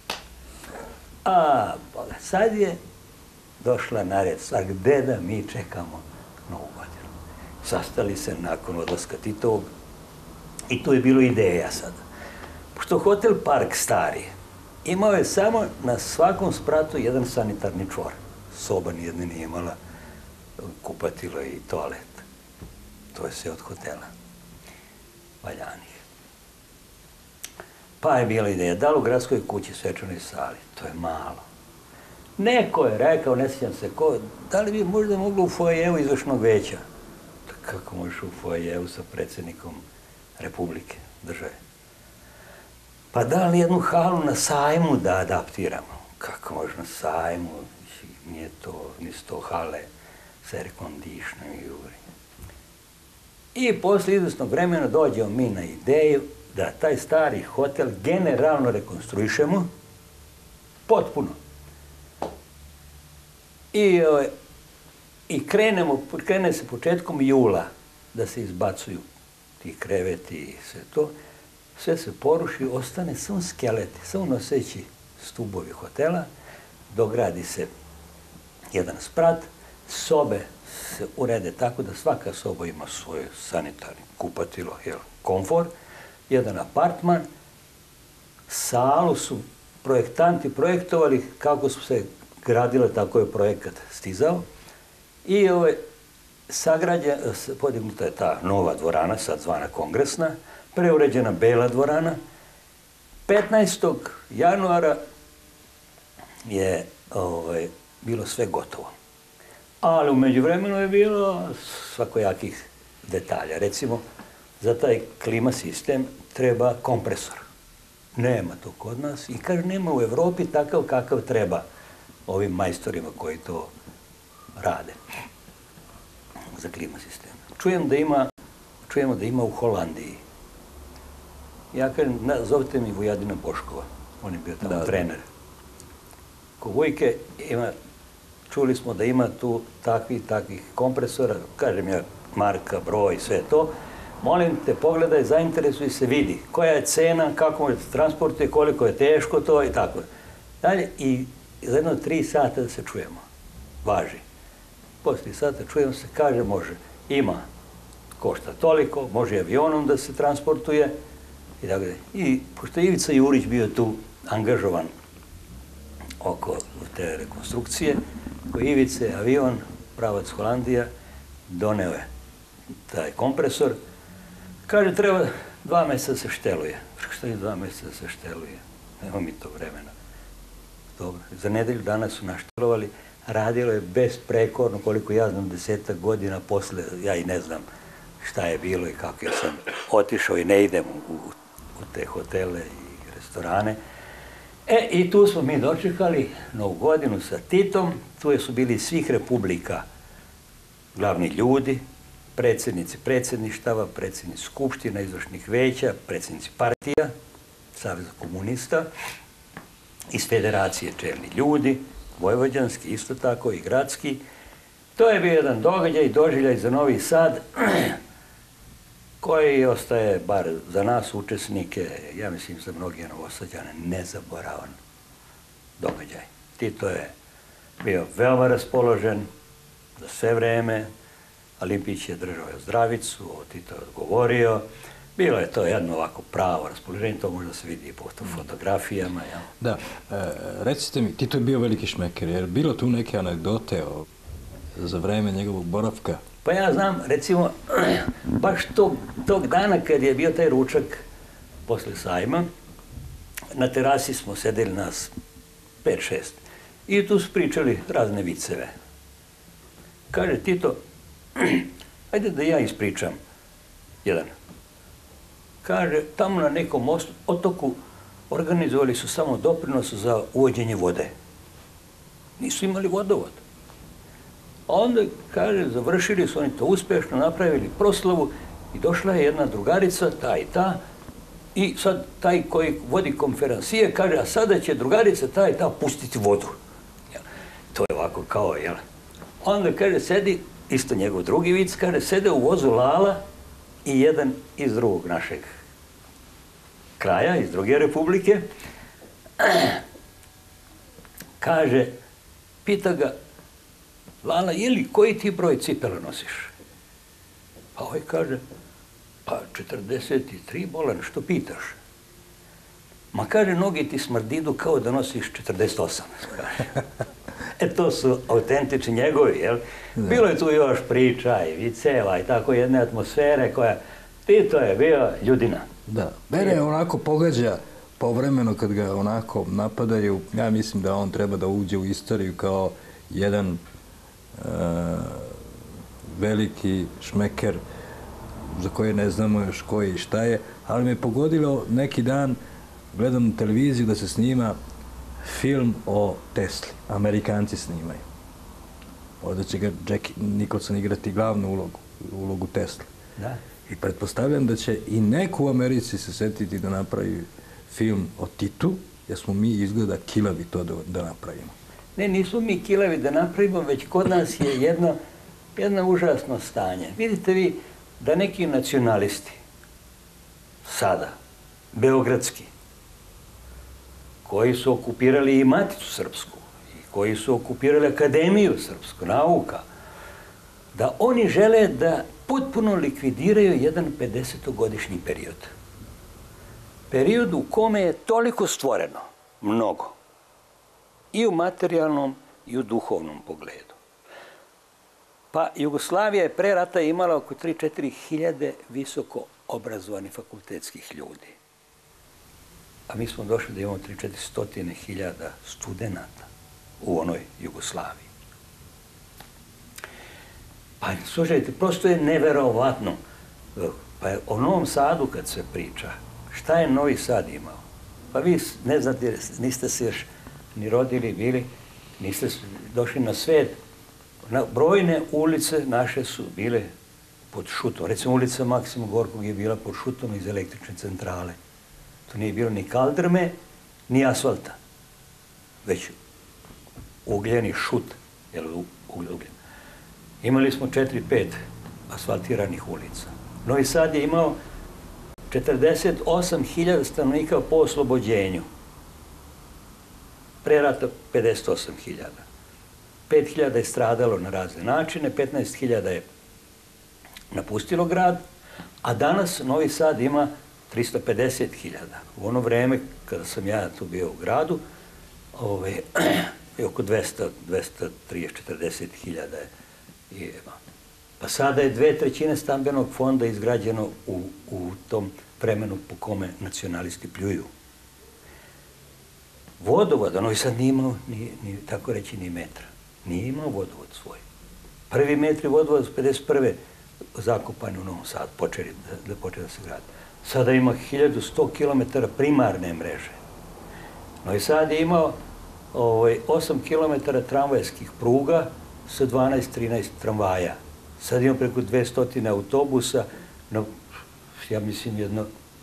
A sad je došla na red stvar, gde da mi čekamo Novu godinu. Sastali se nakon odlaska Titovog i tu je bilo ideja sada. Pošto Hotel Park stari imao je samo na svakom spratu jedan sanitarni čvor. Soba nijedne nije imala, kupatilo i toalet. To je sve od hotela. valjanih. Pa je bila ideja, da li u gradskoj kući, svečanoj sali, to je malo. Neko je rekao, ne sjećam se ko, da li bi možda moglo u foajevu izvršnog veća? Kako možeš u foajevu sa predsjednikom Republike, države? Pa da li jednu halu na sajmu da adaptiramo? Kako može na sajmu? Nije to, nisu to hale s air conditionom i uvrjem. I posle izvesnog vremena dođemo mi na ideju da taj stari hotel generalno rekonstruišemo potpuno. I, i krenemo, krene se početkom jula da se izbacuju ti kreveti i sve to. Sve se poruši, ostane samo skeleti, samo noseći stubovi hotela, dogradi se jedan sprat, sobe se urede tako da svaka soba ima svoj sanitarni kupatilo, jel, komfor, jedan apartman, salu su projektanti projektovali kako su se gradile, tako je projekat stizao i ovaj, sagrađa, podignuta je ta nova dvorana, sad zvana Kongresna, preuređena bela dvorana. petnaestog januara je ovaj, bilo sve gotovo. Ali u međuvremenu je bilo svakojakih detalja. Recimo, za taj klima sistem treba kompresor. Nema to kod nas i kaže nema u Evropi takav kakav treba ovim majstorima koji to rade za klima sistem. Čujem da ima, čujemo da ima u Holandiji. Ja kažem, zovite mi Vujadina Boškova, on je bio tamo da, trener. Ko Vujke ima, čuli smo da ima tu takvih, takvih kompresora, kažem ja, marka, broj, sve to. Molim te, pogledaj, zainteresuj se, vidi koja je cena, kako može se transportuje, koliko je teško to i tako. Dalje, i za jedno tri sata da se čujemo. Važi. Posle tri sata čujemo se, kaže, može. Ima, košta toliko, može avionom da se transportuje i tako da. I pošto je Ivica Jurić bio tu angažovan oko te rekonstrukcije, ko Ivice, avion, pravac Holandija, doneo je taj kompresor. Kaže, treba dva mjeseca da se šteluje. Šta je dva mjeseca da se šteluje? Nema mi to vremena. Dobro. Za nedelju dana su naštelovali. Radilo je besprekorno, koliko ja znam, desetak godina posle, ja i ne znam šta je bilo i kako ja sam otišao i ne idem u, u te hotele i restorane. E, i tu smo mi dočekali Novu godinu sa Titom. Tu su bili svih republika glavni ljudi, predsjednici predsjedništava, predsjednici skupština, izvršnih veća, predsjednici partija, Saveza komunista, iz federacije čelni ljudi, vojvođanski, isto tako i gradski. To je bio jedan događaj, doživljaj za Novi Sad, koji ostaje, bar za nas učesnike, ja mislim za mnogi Novosađane, nezaboravan događaj. Tito je bio veoma raspoložen za sve vreme, Alimpić je držao zdravicu, o Tito je odgovorio. Bilo je to jedno ovako pravo raspoloženje, to možda se vidi i po fotografijama. Ja. Da, e, recite mi, Tito je bio veliki šmeker, jer bilo tu neke anegdote o, za vreme njegovog boravka? Pa ja znam, recimo, baš tog, tog dana kad je bio taj ručak posle sajma, na terasi smo sedeli nas pet šest i tu su pričali razne viceve. Kaže Tito, ajde da ja ispričam jedan. Kaže, tamo na nekom mostu, otoku, organizovali su samo doprinos za uvođenje vode. Nisu imali vodovod. A onda, kaže, završili su oni to uspješno, napravili proslavu i došla je jedna drugarica, ta i ta, i sad taj koji vodi konferencije kaže, a sada će drugarica ta i ta pustiti vodu. To je ovako kao, jel? Onda, kaže, sedi, isto njegov drugi vic, kaže, sede u vozu Lala i jedan iz drugog našeg kraja, iz druge republike. Kaže, pita ga, Lala, je li koji ti broj cipela nosiš? Pa ovaj kaže, pa četrdeset tri, bolan, što pitaš? Ma kaže, nogi ti smrdidu kao da nosiš četrdeset osam, kaže. E, to su autentični njegovi, jel? Bilo je tu još priča i viceva i tako jedne atmosfere koja, Tito je bio ljudina. Da, mene onako pogađa povremeno kad ga onako napadaju. Ja mislim da on treba da uđe u istoriju kao jedan uh, veliki šmeker za koje ne znamo još koji i šta je, ali me pogodilo neki dan, gledam televiziju da se snima film o Tesli. Amerikanci snimaju. Ovdje će ga Jack Nicholson igrati glavnu ulogu, ulogu Tesla. Da. I pretpostavljam da će i neko u Americi se setiti da napravi film o Titu, jer smo mi izgleda kilavi to da, da napravimo. Ne, nismo mi kilavi da napravimo, već kod nas je jedno, jedno užasno stanje. Vidite vi da neki nacionalisti, sada, beogradski, koji su okupirali i Maticu srpsku, i koji su okupirali Akademiju srpsku, nauka, da oni žele da potpuno likvidiraju jedan pedesetogodišnji period. Period u kome je toliko stvoreno, mnogo, i u materijalnom i u duhovnom pogledu. Pa Jugoslavija je pre rata imala oko tri do četiri hiljade visoko obrazovanih fakultetskih ljudi. A mi smo došli da imamo tri do četiri stotine hiljada studenata u onoj Jugoslaviji. Pa slušajte, prosto je neverovatno. Pa o Novom Sadu kad se priča, šta je Novi Sad imao? Pa vi ne znate, niste se još ni rodili, bili, niste došli na svet. Brojne ulice naše su bile pod šutom. Recimo ulica Maksima Gorkog je bila pod šutom iz električne centrale. To nije bilo ni kaldrme, ni asfalta, već ugljeni šut, jel, ugljen. Imali smo četiri pet asfaltiranih ulica. Novi Sad je imao četrdeset osam hiljada stanovnika po oslobođenju. Pre rata pedeset osam hiljada. pet hiljada je stradalo na razne načine, petnaest hiljada je napustilo grad, a danas Novi Sad ima tristo pedeset hiljada. U ono vreme, kada sam ja tu bio u gradu, ovaj, je oko dvesta, dvesta trideset, četrdeset hiljada je. Pa sada je dve trećine stambenog fonda izgrađeno u, u tom vremenu po kome nacionalisti pljuju. Vodovoda, Novi Sad nije imao, ni, ni, tako reći, ni metra. Nije imao vodovod svoj. Prvi metri vodovoda su pedeset prve zakopani u Novom Sadu, počeli da, da počeli da se gradi. Sada ima hiljadu sto kilometara primarne mreže. Novi Sad je imao ovaj, osam kilometara tramvajskih pruga sa dvanaest trinaest tramvaja. Sad ima preko dvesta autobusa, no, ja mislim jedno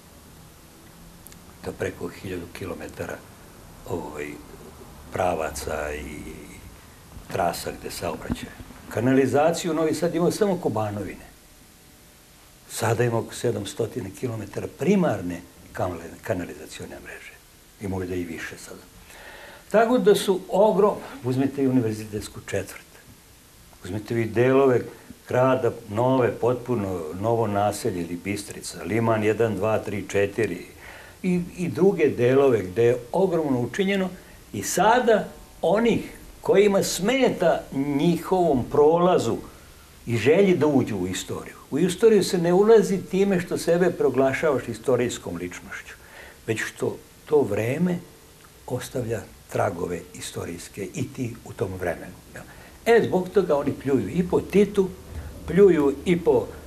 da preko hiljadu kilometara ovaj, pravaca i trasa gde saobraćaju. Kanalizaciju Novi Sad imao samo oko Banovine. Sada ima oko sedamsto kilometara primarne kanalizacione mreže. I možda i više sada. Tako da su ogrom, uzmite i univerzitetsku četvrt, uzmite vi delove grada, nove, potpuno novo naselje ili Bistrica, Liman jedan, dva, tri, četiri i, i druge delove gde je ogromno učinjeno i sada onih kojima smeta njihovom prolazu i želji da uđu u istoriju. U istoriju se ne ulazi time što sebe proglašavaš istorijskom ličnošću, već što to vreme ostavlja tragove istorijske i ti u tom vremenu. E, zbog toga oni pljuju i po Titu, pljuju i po uh,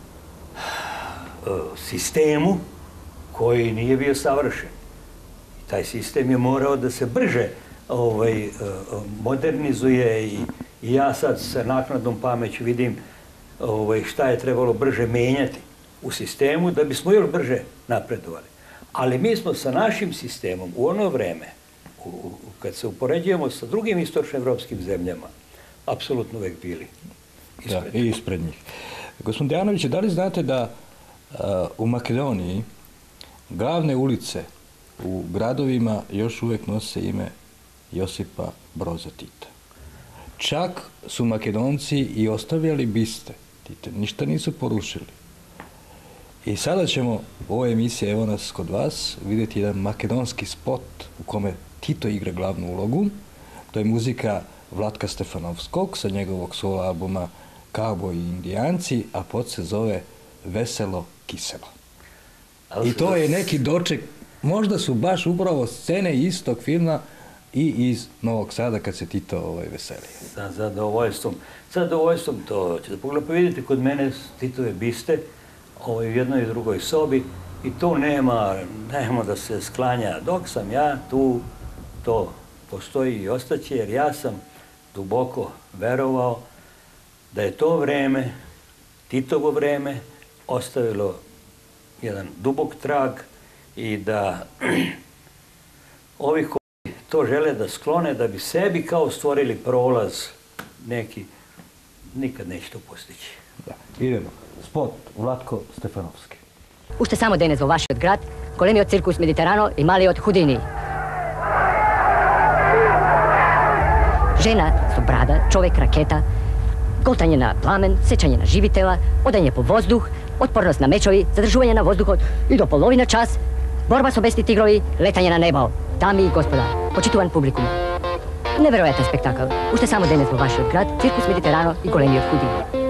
sistemu koji nije bio savršen. I taj sistem je morao da se brže ovaj, uh, modernizuje i, i ja sad sa naknadnom pameću vidim ovaj, šta je trebalo brže menjati u sistemu da bismo još brže napredovali. Ali mi smo sa našim sistemom u ono vreme, u, u, kad se upoređujemo sa drugim istočnoevropskim zemljama, apsolutno uvek bili ispred. Da, i ispred njih. Gospodin Dejanović, da li znate da uh, u Makedoniji glavne ulice u gradovima još uvek nose ime Josipa Broza Tita? Čak su Makedonci i ostavljali biste Tita, ništa nisu porušili. I sada ćemo u ovoj emisiji Evo nas kod vas vidjeti jedan makedonski spot u kome Tito igra glavnu ulogu. To je muzika Vlatka Stefanovskog sa njegovog solo albuma Kauboj i indijanci, a pod se zove Veselo Kiselo. I to je neki doček, možda su baš upravo scene iz tog filma i iz Novog Sada kad se Tito ovaj, veselije. Sa zadovoljstvom. Sa zadovoljstvom to ćete pogledati. Pa vidite, kod mene Titove biste ovaj, u jednoj i drugoj sobi i to nema, nema da se sklanja. Dok sam ja tu, to postoji i ostaće, jer ja sam duboko verovao da je to vreme, Titovo vreme, ostavilo jedan dubok trag i da ovi koji to žele da sklone, da bi sebi kao stvorili prolaz neki, nikad neće to postići. Da. Idemo. Spot Vlatko Stefanovski. Ušte samo Denez vo vaši od grad, kolemi od cirkus Mediterano i mali od Hudini. Žena su brada, čovek raketa, goltanje na plamen, sečanje na živitela, odanje po vozduh, otpornost na mečovi, zadržuvanje na vozduhu i do polovina čas, borba s obesti tigrovi, letanje na nebo. Dami i gospoda, počituvan publikum. Neverovatan spektakl. Ušte samo Denez vo vaši od grad, cirkus Mediterano i golemi od Hudini.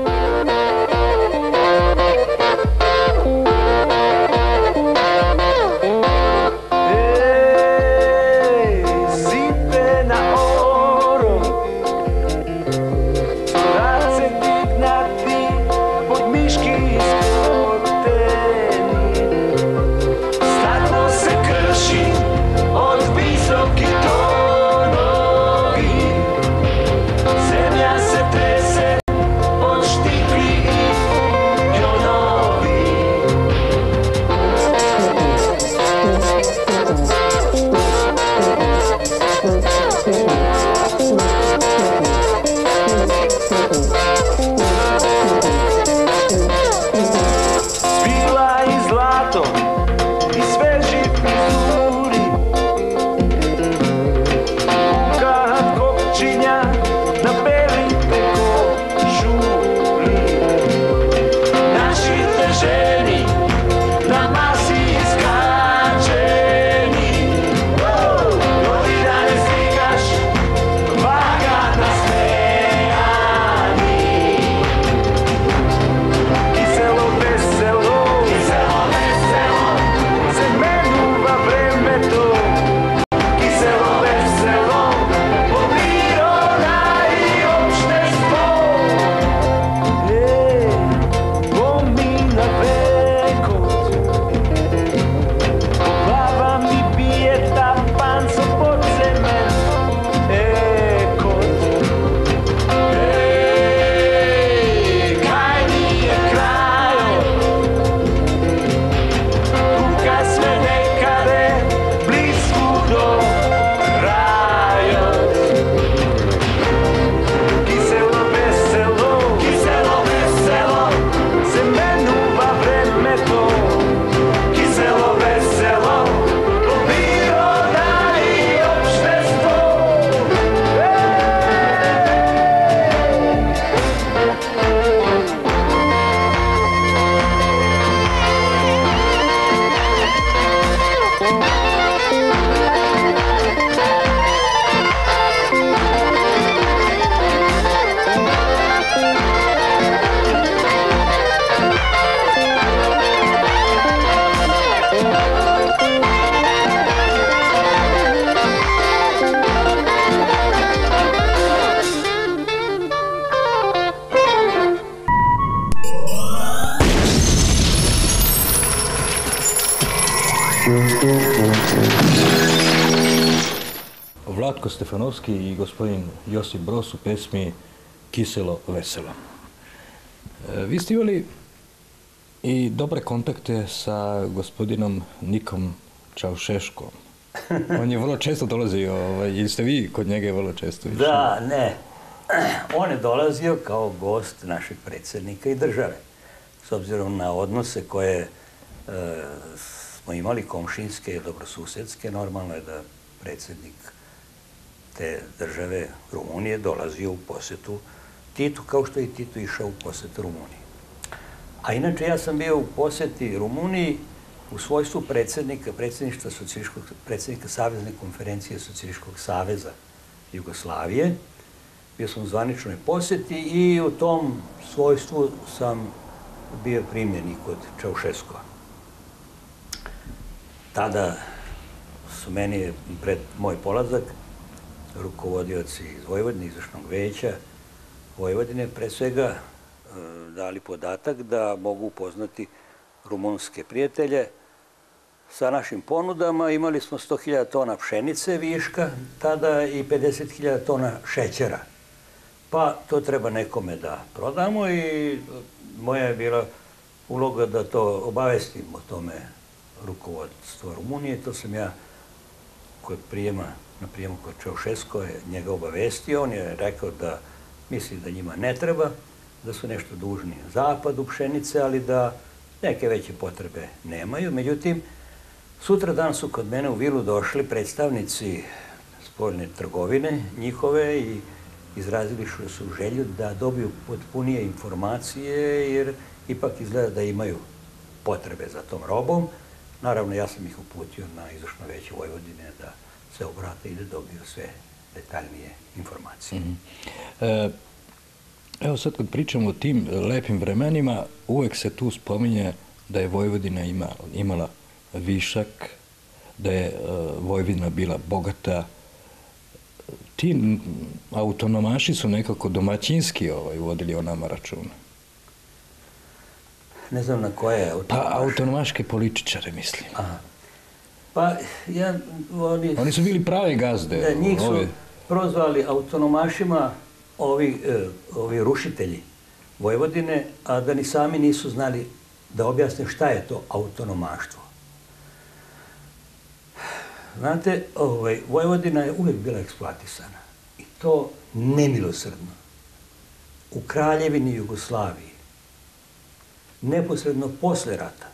Vlatko Stefanovski i gospodin Josip Broz u pesmi Kiselo veselo. Vi ste imali i dobre kontakte sa gospodinom Nikom Čaušeškom. On je vrlo često dolazio, ili ste vi kod njega vrlo često? Da, ne. On je dolazio kao gost našeg predsjednika i države. S obzirom na odnose koje smo imali, komšinske, dobrosusedske, normalno je da predsjednik te države Rumunije dolazio u posjetu Titu, kao što je i Tito išao u posjetu Rumuniji. A inače, ja sam bio u posjeti Rumuniji u svojstvu predsjednika, predsjedništva predsjednika Savezne konferencije Socijalističkog saveza Jugoslavije. Bio sam u zvaničnoj posjeti i u tom svojstvu sam bio primljenik kod Čaušeskova. Tada su meni pred moj polazak rukovodioci iz Vojvodine, izvršnog veća Vojvodine, pre svega dali podatak da mogu upoznati rumunske prijatelje sa našim ponudama. Imali smo sto hiljada tona pšenice viška, tada i pedeset hiljada tona šećera. Pa to treba nekome da prodamo i moja je bila uloga da to obavestim o tome rukovodstvo Rumunije. To sam ja kod prijema, na prijemu kod Čaušesko je njega obavestio. On je rekao da misli da njima ne treba, da su nešto dužni zapadu pšenice, ali da neke veće potrebe nemaju. Međutim, sutra dan su kod mene u vilu došli predstavnici spoljne trgovine njihove i izrazili su želju da dobiju potpunije informacije, jer ipak izgleda da imaju potrebe za tom robom. Naravno, ja sam ih uputio na izvršno veće Vojvodine da se obrate i da dobiju sve detaljnije informacije. Evo sad kad pričamo o tim lepim vremenima, uvek se tu spominje da je Vojvodina imala višak, da je Vojvodina bila bogata. Ti autonomaši su nekako domaćinski vodili o nama računa. Ne znam na koje autonomaše. Pa autonomaške političare, mislim. Pa ja... Oni su bili prave gazde. Njih su prozvali autonomašima ovi rušitelji Vojvodine, a da ni sami nisu znali da objasne šta je to autonomaštvo. Znate, Vojvodina je uvek bila eksploatisana i to nemilosrdno. U Kraljevini Jugoslaviji, neposredno posle rata,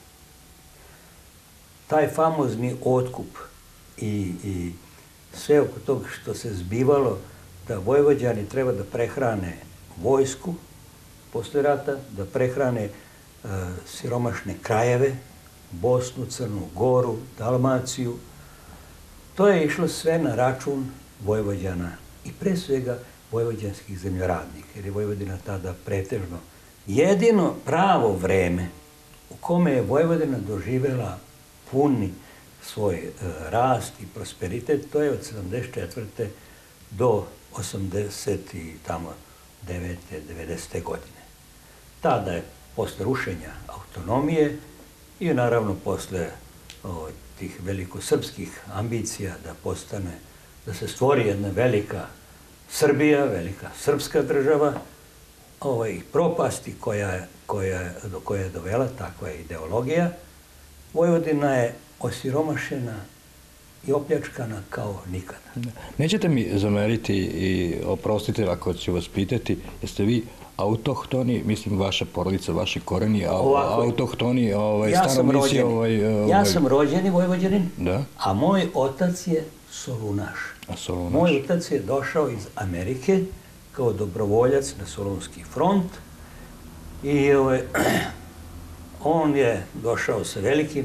taj famozni otkup i sve oko toga što se zbivalo, da Vojvođani treba da prehrane vojsku posle rata, da prehrane siromašne krajeve, Bosnu, Crnu Goru, Dalmaciju. To je išlo sve na račun Vojvođana i pre svega vojvođanskih zemljoradnika, jer je Vojvodina tada pretežno jedino pravo vreme u kome je Vojvodina doživela puni svoj rast i prosperitet, to je od sedamdeset četvrte do osamdeset devete, devedesete godine. Tada je posle rušenja autonomije i naravno posle tih velikosrpskih ambicija da postane, da se stvori jedna velika Srbija, velika srpska država, i propasti do koje je dovela takva ideologija, Vojvodina je osiromašena i opljačkana kao nikada. Nećete mi zameriti i oprostite ako ću vas pitati, jeste vi autohtoni, mislim vaša porodica, vaši koreni, autohtoni stanovnici? Ja sam rođeni Vojvođanin, a moj otac je Solunaš. Moj otac je došao iz Amerike kao dobrovoljac na Solunski front i on je došao sa velikim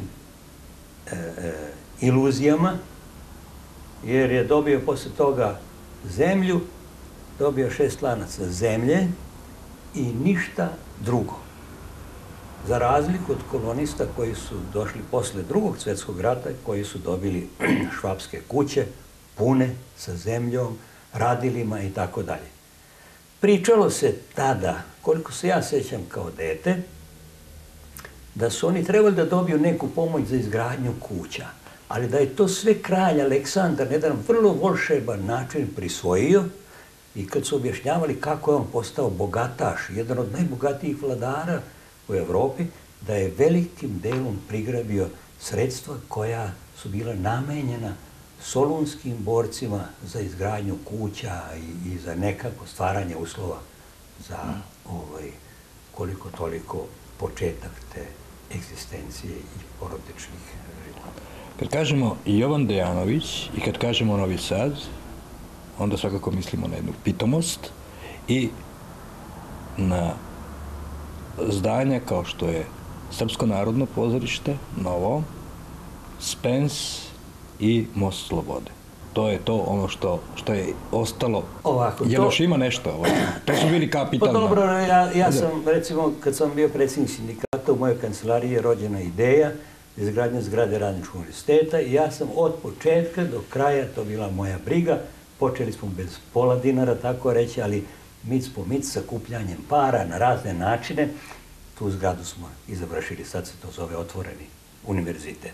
iluzijama, jer je dobio posle toga zemlju, dobio šest lanaca zemlje i ništa drugo. Za razliku od kolonista koji su došli posle drugog svjetskog rata, koji su dobili švapske kuće, pune sa zemljom, radilima i tako dalje. Pričalo se tada, koliko se ja sećam kao dete, da su oni trebali da dobiju neku pomoć za izgradnju kuća, ali da je to sve kralj Aleksandar na jedan vrlo volšeban način prisvojio i kad su objašnjavali kako je on postao bogataš, jedan od najbogatijih vladara u Evropi, da je velikim delom prigrabio sredstva koja su bila namenjena solunskim borcima za izgradnju kuća i za nekako stvaranje uslova za koliko toliko početak te egzistencije i porodičnih života. Kad kažemo Jovan Dejanović i kad kažemo Novi Sad, onda svakako mislimo na jednu pitomost i na zdanja kao što je Srpsko narodno pozorište, Novo, Spens i Most slobode. to je to ono što, što je ostalo. Ovako, Jel to- još ima nešto? Ovaj? To su bili Pa kapitalna... dobro, ja, ja sam, recimo, kad sam bio predsjednik sindikata, u mojoj kancelariji je rođena ideja izgradnje zgrade Radničkog univerziteta i ja sam od početka do kraja, to bila moja briga, počeli smo bez pola dinara, tako reći, ali mic po mic, sakupljanjem para na razne načine, tu zgradu smo i završili, sad se to zove otvoreni univerzitet.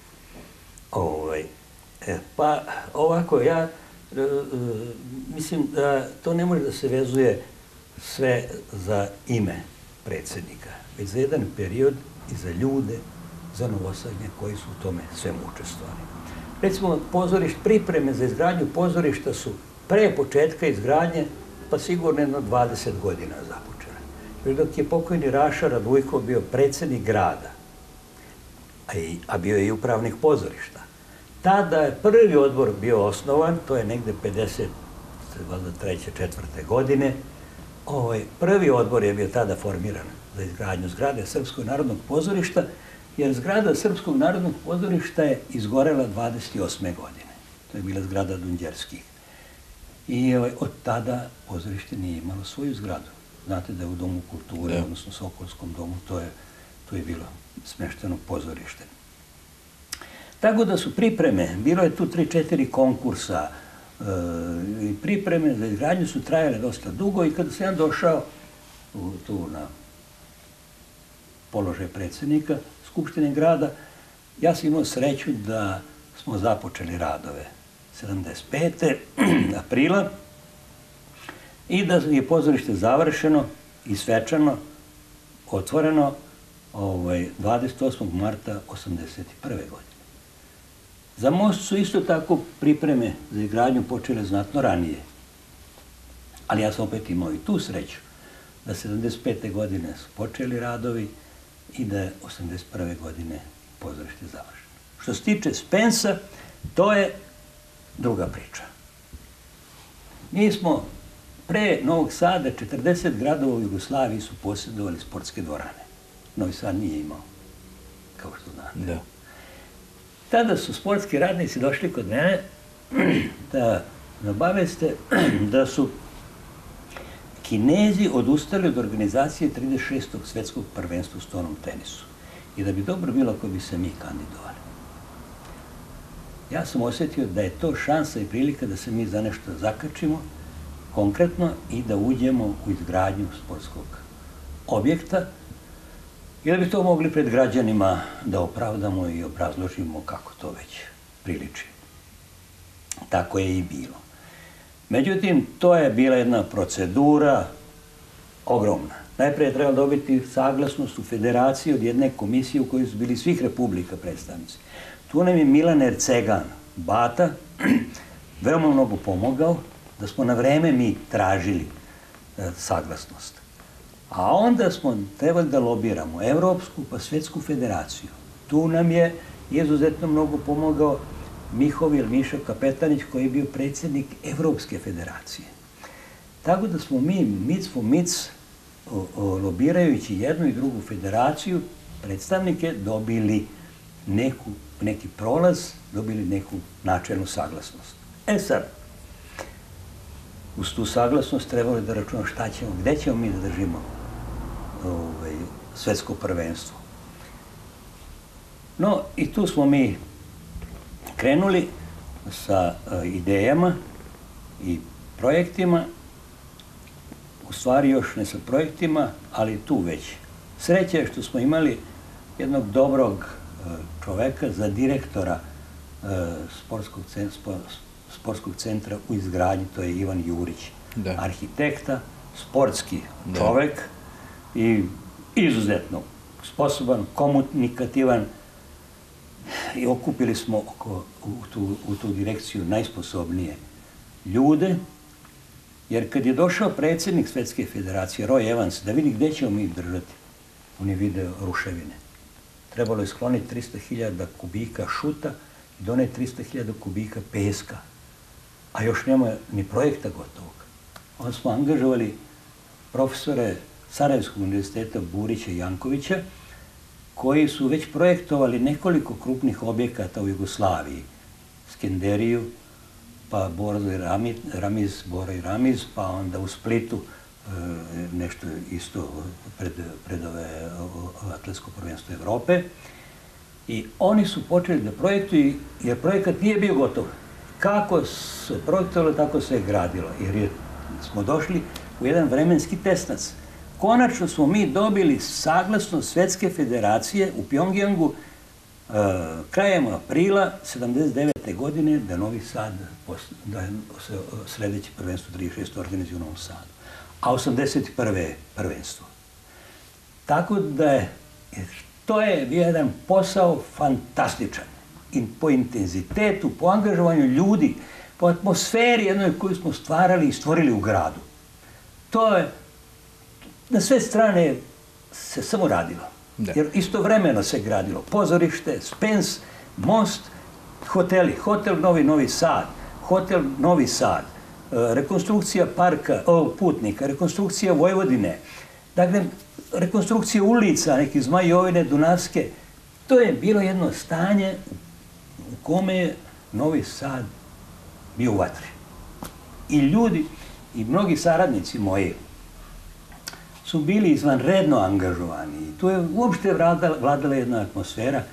Ovaj, e, pa ovako, ja e, e, mislim da to ne može da se vezuje sve za ime predsjednika, već za jedan period i za ljude, za Novosadnje koji su u tome svemu učestvovali. Recimo, pozorište, pripreme za izgradnju pozorišta su pre početka izgradnje, pa sigurno jedno dvadeset godina započele. Jer dok je pokojni Raša Radujkov bio predsjednik grada, a, i, a bio je i upravnik pozorišta, tada je prvi odbor bio osnovan, to je negde pedeset treće četvrte godine. Ovaj, prvi odbor je bio tada formiran za izgradnju zgrade Srpskog narodnog pozorišta, jer zgrada Srpskog narodnog pozorišta je izgorela dvadeset osme godine. To je bila zgrada Dunđerskih. I ovaj, od tada pozorište nije imalo svoju zgradu. Znate da je u Domu kulture, Da. odnosno Sokolskom domu, to je, to je bilo smešteno pozorište. Tako da su pripreme, bilo je tu tri četiri konkursa, e, i pripreme za izgradnju su trajale dosta dugo i kada sam ja došao u, tu na položaj predsjednika Skupštine grada, ja sam imao sreću da smo započeli radove sedamdeset pete aprila i da je pozorište završeno i svečano otvoreno ovaj, dvadeset osmog marta osamdeset prve godine. Za most su isto tako pripreme za izgradnju počele znatno ranije. Ali ja sam opet imao i tu sreću da sedamdeset pete godine su počeli radovi i da je osamdeset prve godine pozorište završeno. Što se tiče Spensa, to je druga priča. Mi smo pre Novog Sada, četrdeset gradova u Jugoslaviji su posjedovali sportske dvorane. Novi Sad nije imao, kao što znate. Da. Tada su sportski radnici došli kod mene da me obaveste da su Kinezi odustali od organizacije trideset šestog svetskog prvenstva u stonom tenisu i da bi dobro bilo ako bi se mi kandidovali. Ja sam osjetio da je to šansa i prilika da se mi za nešto zakačimo konkretno i da uđemo u izgradnju sportskog objekta i da bi to mogli pred građanima da opravdamo i obrazložimo kako to već priliči. Tako je i bilo. Međutim, to je bila jedna procedura ogromna. Najprije je trebalo dobiti saglasnost u federaciji od jedne komisije u kojoj su bili svih republika predstavnici. Tu nam je Milan Ercegan, Bata, veoma mnogo pomogao da smo na vreme mi tražili e, saglasnost. A onda smo trebali da lobiramo Evropsku pa Svetsku federaciju. Tu nam je izuzetno mnogo pomogao Mihovil Mišo Kapetanić, koji je bio predsjednik Evropske federacije. Tako da smo mi, mic po mic, o, o, lobirajući jednu i drugu federaciju, predstavnike dobili neku, neki prolaz, dobili neku načelnu saglasnost. E sad, uz tu saglasnost trebalo je da računamo šta ćemo, gde ćemo mi da držimo ovaj, svetsko prvenstvo. No, i tu smo mi krenuli sa uh, idejama i projektima, u stvari još ne sa projektima, ali tu već. Sreća je što smo imali jednog dobrog uh, čoveka za direktora uh, sportskog, centra, sportskog centra u izgradnji, to je Ivan Jurić, Da. arhitekta, sportski čovek i izuzetno sposoban, komunikativan. I okupili smo oko, u, tu, u tu direkciju najsposobnije ljude, jer kad je došao predsjednik Svetske federacije, Roy Evans, da vidi gde ćemo mi držati, on je video ruševine. Trebalo je skloniti trista hiljada kubika šuta i doneti trista hiljada kubika peska, a još nema ni projekta gotovog. Onda smo angažovali profesore Sarajevskog univerziteta Burića i Jankovića, koji su već projektovali nekoliko krupnih objekata u Jugoslaviji. Skenderiju, pa Bordo i Ramiz, Boro i Ramiz, pa onda u Splitu nešto isto pred, pred ove atletsko prvenstvo Evrope. I oni su počeli da projektuju, jer projekat nije bio gotov. Kako se projektovalo, tako se je gradilo, jer je, smo došli u jedan vremenski tesnac. Konačno smo mi dobili saglasnost Svetske federacije u Pjongjangu uh, krajem aprila sedamdeset devete godine da Novi Sad, da se sledeće prvenstvo trideset šeste organizuje u Novom Sadu. A osamdeset prve je prvenstvo. Tako da je, to je bio jedan posao fantastičan. I po intenzitetu, po angažovanju ljudi, po atmosferi jednoj koju smo stvarali i stvorili u gradu. To je, na sve strane se samo radilo. Jer istovremeno se gradilo pozorište, Spens, most, hoteli, hotel Novi Novi Sad, hotel Novi Sad, rekonstrukcija parka, o, putnika, rekonstrukcija Vojvodine, dakle, rekonstrukcija ulica, neki Zmajovine, Dunavske. To je bilo jedno stanje u kome je Novi Sad bio u vatri. I ljudi, i mnogi saradnici moji, su bili izvanredno angažovani. I tu je uopšte vladala jedna atmosfera,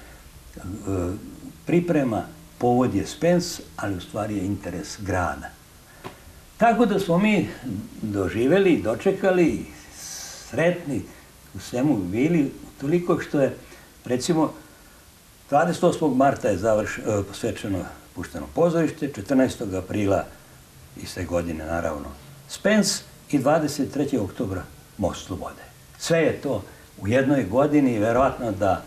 priprema, povod je Spens, ali u stvari je interes grada. Tako da smo mi doživeli, dočekali, sretni, u svemu bili, toliko što je, recimo, dvadeset osmog marta je posvećeno pušteno pozorište, četrnaestog aprila iste godine, naravno, Spens i dvadeset trećeg oktobra Most slobode. Sve je to u jednoj godini i verovatno da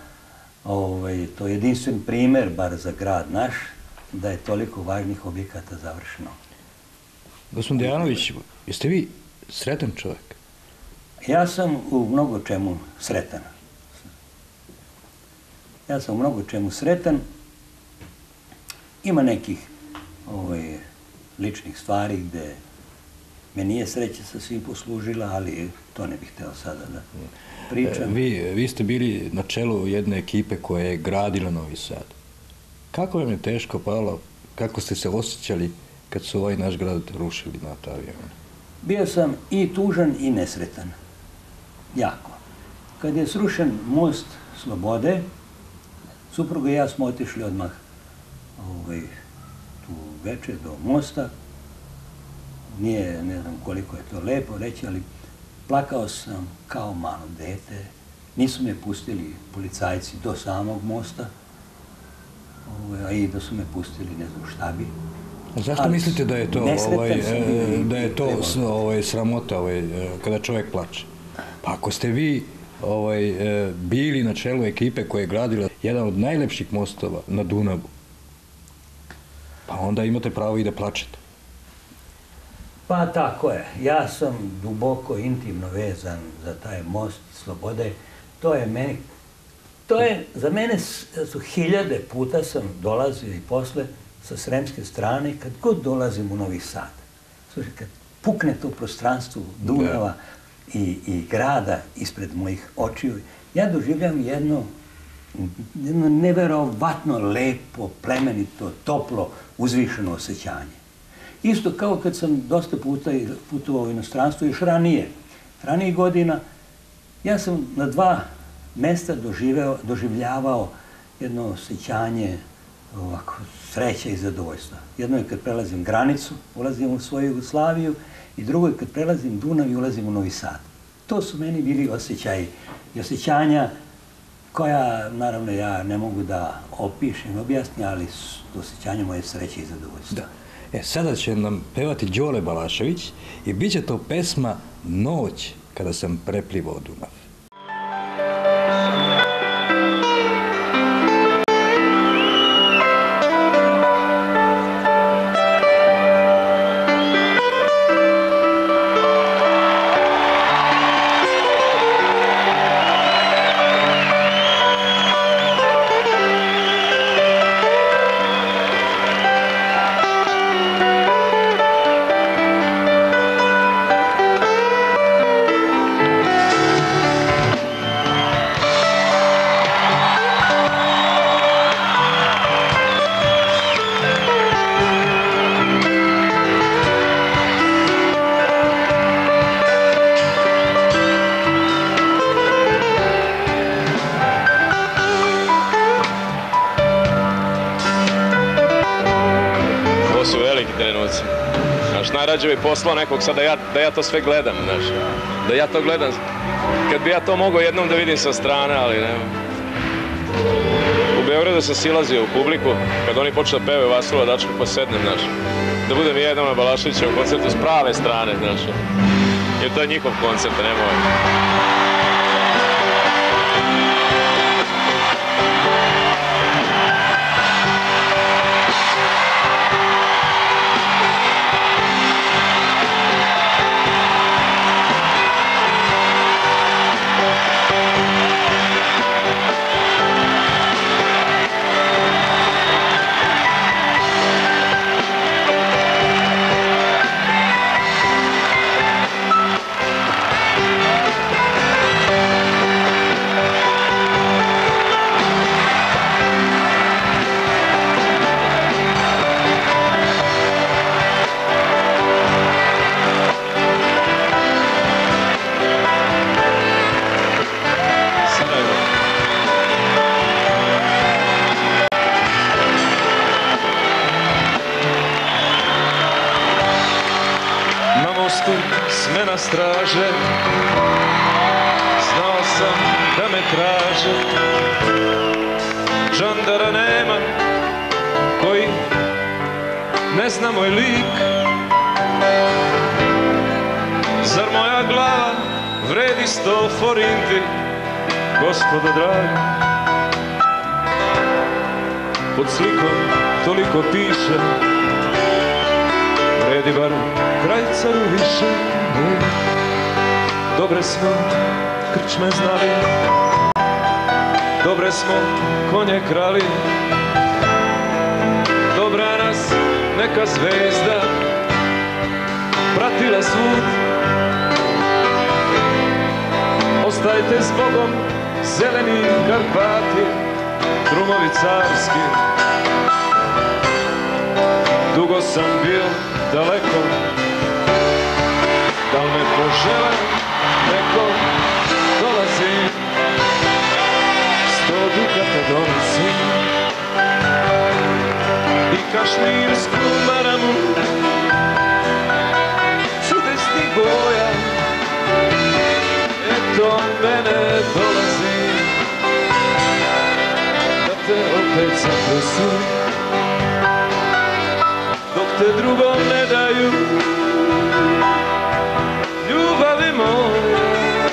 to je jedinstven primer, bar za grad naš, da je toliko važnih objekata završeno. Gospodin Dejanović, jeste vi sretan čovjek? Ja sam u mnogo čemu sretan. Ja sam u mnogo čemu sretan. Ima nekih ličnih stvari gde me nije sreća sa svim poslužila, ali to ne bih hteo sada da pričam. Vi ste bili na čelu jedne ekipe koja je gradila Novi Sad. Kako vam je teško palo, kako ste se osjećali kad su ovaj naš grad rušili na ta aviona? Bio sam i tužan i nesretan. Jako. Kad je srušen most Slobode, supruga i ja smo otišli odmah tu veče do mosta. Nije, ne znam koliko je to lepo reći, ali plakao sam kao malo dete. Nisu me pustili policajci do samog mosta, a i da su me pustili ne znam šta bi. Zašto mislite da je to sramota kada čovjek plače? Pa ako ste vi bili na čelu ekipe koja je gradila jedan od najlepših mostova na Dunavu, pa onda imate pravo i da plačete. Pa tako je. Ja sam duboko, intimno vezan za taj most Slobode. To je meni, to je, za mene su hiljade puta sam dolazio i posle sa sremske strane, kad god dolazim u Novi Sad. Slušaj, kad pukne to prostranstvo Dunava i grada ispred mojih očiju, ja doživljam jedno neverovatno lepo, plemenito, toplo, uzvišeno osjećanje. Isto kao kad sam dosta puta putovao u inostranstvu, još ranije, ranijih godina, ja sam na dva mesta doživljavao jedno osjećanje sreće i zadovoljstva. Jedno je kad prelazim granicu, ulazim u svoju Jugoslaviju, i drugo je kad prelazim Dunav i ulazim u Novi Sad. To su meni bili osjećaji i osjećanja koja, naravno, ja ne mogu da opišem, objasnim, ali su osjećanja moje sreće i zadovoljstva. E, sada će nam pevati Đole Balašević i bit će to pesma Noć kada sam preplivao Dunav. najrađe bi poslao nekog sad da ja to sve gledam, znaš. Da ja to gledam. Kad bi ja to mogao jednom da vidim sa strane, ali nema. U Beogradu sam silazio u publiku, kad oni počnu da pevaju Vasila Dačka, pa sednem, znaš. Da budem i jednom na Balaševićevom koncertu s prave strane, znaš. Jer to je njihov koncert, ne moj. Smena straže, znao sam da me traže. Žandara nema koji ne zna moj lik. Zar moja glava vredi sto forinti, gospodo dragi? Pod slikom toliko piše, vredi bar kraj caru više. Dobre smo krčme znali, dobre smo konje krali, dobra nas neka zvezda pratila svud. Ostajte s Bogom zeleni Karpati, drumovi carski. Dugo sam bio daleko, da li me požele neko dolazi, sto dukata donosi i kašmirsku maramu čudesnih boja. Eto mene dolazi da te opet zaprosim, dok te drugom ne daju ljubavi moje.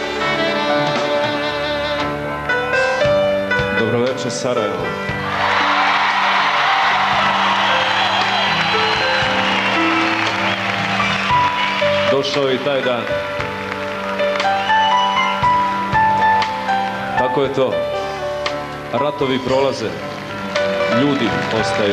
Dobro večer, Sarajevo. Došao je i taj dan. Tako je to. Ratovi prolaze, ljudi ostaju.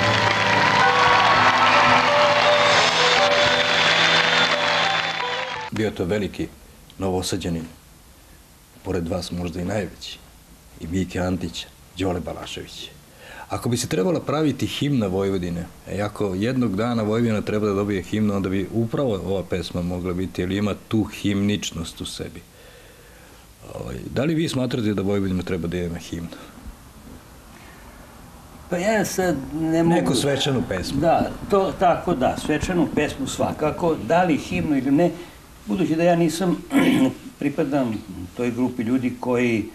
Bio to veliki Novosađanin, pored vas možda i najveći, i Mike Antić, Đole Balašević. Ako bi se trebala praviti himna Vojvodine, i ako jednog dana Vojvodina treba da dobije himnu, onda bi upravo ova pesma mogla biti, jer ima tu himničnost u sebi. Da li vi smatrate da Vojvodina treba da ima himnu? Pa ja sad ne mogu... Neku svečanu pesmu. Da, to tako da, svečanu pesmu svakako, da li himnu ili ne, budući da ja nisam, pripadam toj grupi ljudi koji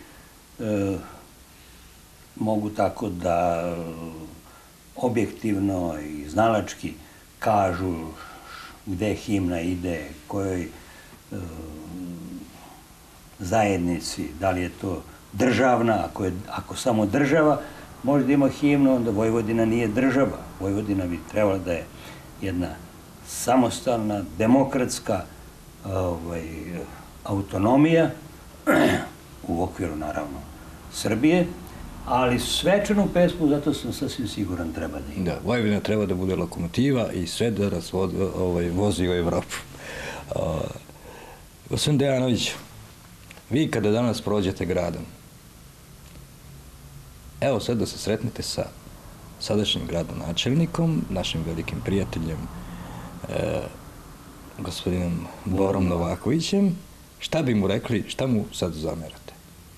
mogu tako da objektivno i znalački kažu gde himna ide, kojoj zajednici, da li je to državna, ako samo država može da ima himnu, onda Vojvodina nije država. Vojvodina bi trebala da je jedna samostalna, demokratska autonomija u okviru, naravno, Srbije, ali svečanu pesmu, zato sam sasvim siguran, treba da ima. Da, Vojvodina treba da bude lokomotiva i sve da nas vozi u Evropu. Gospodin Dejanović, vi kada danas prođete gradom, evo sad da se sretnete sa sadašnjim gradonačelnikom, našim velikim prijateljem, gospodinom Borom Novakovićem, šta bi mu rekli, šta mu sad zamerate?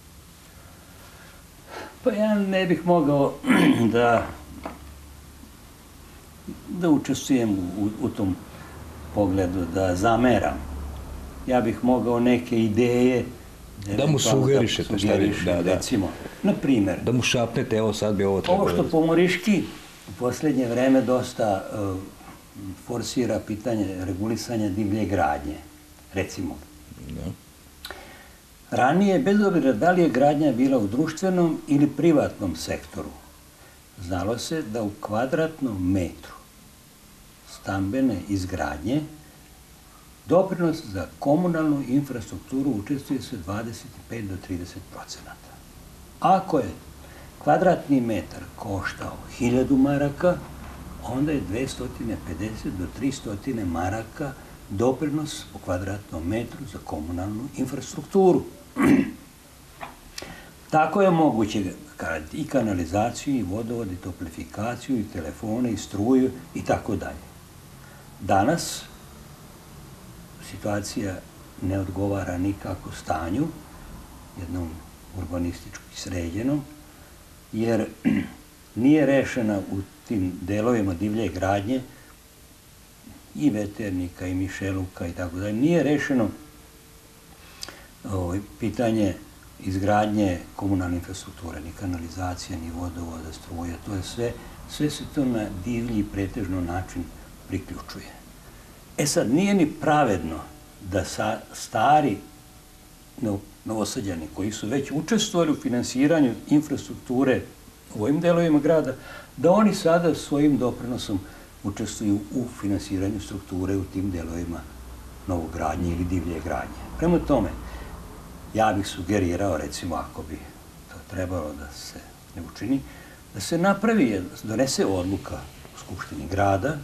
Pa ja ne bih mogao da da učestvujem u tom pogledu da zameram. Ja bih mogao neke ideje da mu sugerišete, šta vi, da, da. Recimo, na primjer. Da mu šapnete, evo sad bi ovo trebalo. Ovo što Pomoriški u posljednje vreme dosta uh, forsira pitanje regulisanja divlje gradnje, recimo. Da. Ranije, bez obzira da li je gradnja bila u društvenom ili privatnom sektoru, znalo se da u kvadratnom metru stambene izgradnje doprinos za komunalnu infrastrukturu učestvuje se dvadeset pet do trideset procenata. Ako je kvadratni metar koštao hiljadu maraka, onda je dvesta pedeset do trista maraka doprinos po kvadratnom metru za komunalnu infrastrukturu. Tako je moguće i kanalizaciju, i vodovod, i toplifikaciju, i telefone, i struju, i tako dalje. Danas situacija ne odgovara nikako stanju, jednom urbanistički sređenom, jer nije rešena u tim delovima divlje gradnje i Veternika, i Mišeluka, i tako dalje. Nije rešeno pitanje izgradnje komunalne infrastrukture, ni kanalizacija, ni vodovoda, struja, to je sve, sve se to na divlji pretežno način priključuje. E sad, nije ni pravedno da stari Novosađani koji su već učestvovali u finansiranju infrastrukture u ovim delovima grada, da oni sada svojim doprinosom učestvuju u finansiranju strukture u tim delovima novogradnje ili divlje gradnje. Prema tome, ja bih sugerirao, recimo, ako bi to trebalo da se ne učini, da se napravi, donese odluka u Skupštini grada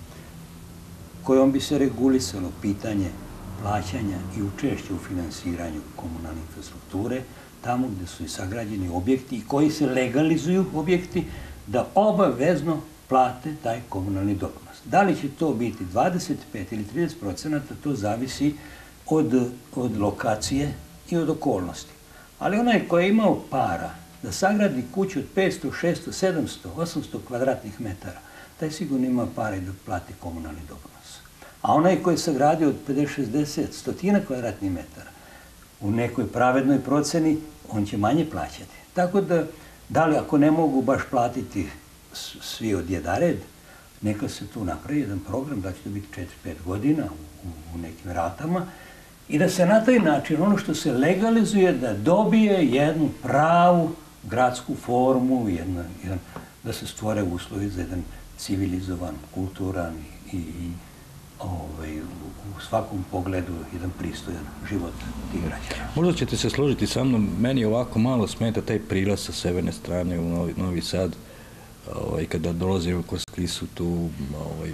kojom bi se regulisalo pitanje plaćanja i učešća u finansiranju komunalne infrastrukture, tamo gde su i sagrađeni objekti i koji se legalizuju objekti, da obavezno plate taj komunalni doprinos. Da li će to biti dvadeset pet ili trideset procenata, to zavisi od, od lokacije i od okolnosti. Ali onaj koji je imao para da sagradi kuću od petsto, šesto, sedamsto, osamsto kvadratnih metara, taj sigurno ima para i da plati komunalni doprinos. A onaj koji je sagradio od pedeset, šezdeset, stotina kvadratnih metara, u nekoj pravednoj proceni, on će manje plaćati. Tako da, da li ako ne mogu baš platiti svi od jedared, neka se tu napravi jedan program, da će to biti četiri pet godina u, u nekim ratama, i da se na taj način ono što se legalizuje da dobije jednu pravu gradsku formu, jedna, jedan, da se stvore uslovi za jedan civilizovan, kulturan i, i ovaj, u svakom pogledu jedan pristojan život tih građana. Možda ćete se složiti sa mnom, meni ovako malo smeta taj prilaz sa severne strane u Novi, Novi Sad, ovaj, kada dolazimo kroz Klisu tu, ovaj,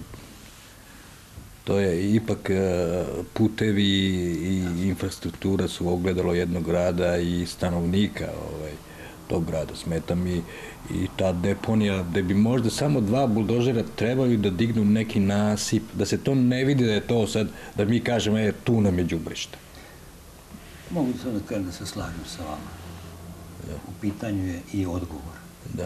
to je ipak putevi i infrastruktura su ogledalo jednog grada i stanovnika ovaj, tog grada. Smeta mi i ta deponija, gde bi možda samo dva buldožera trebali da dignu neki nasip, da se to ne vidi da je to sad, da mi kažemo, je, tu nam je đubrište. Mogu samo da kažem da se slažem sa vama. U pitanju je i odgovor. Da.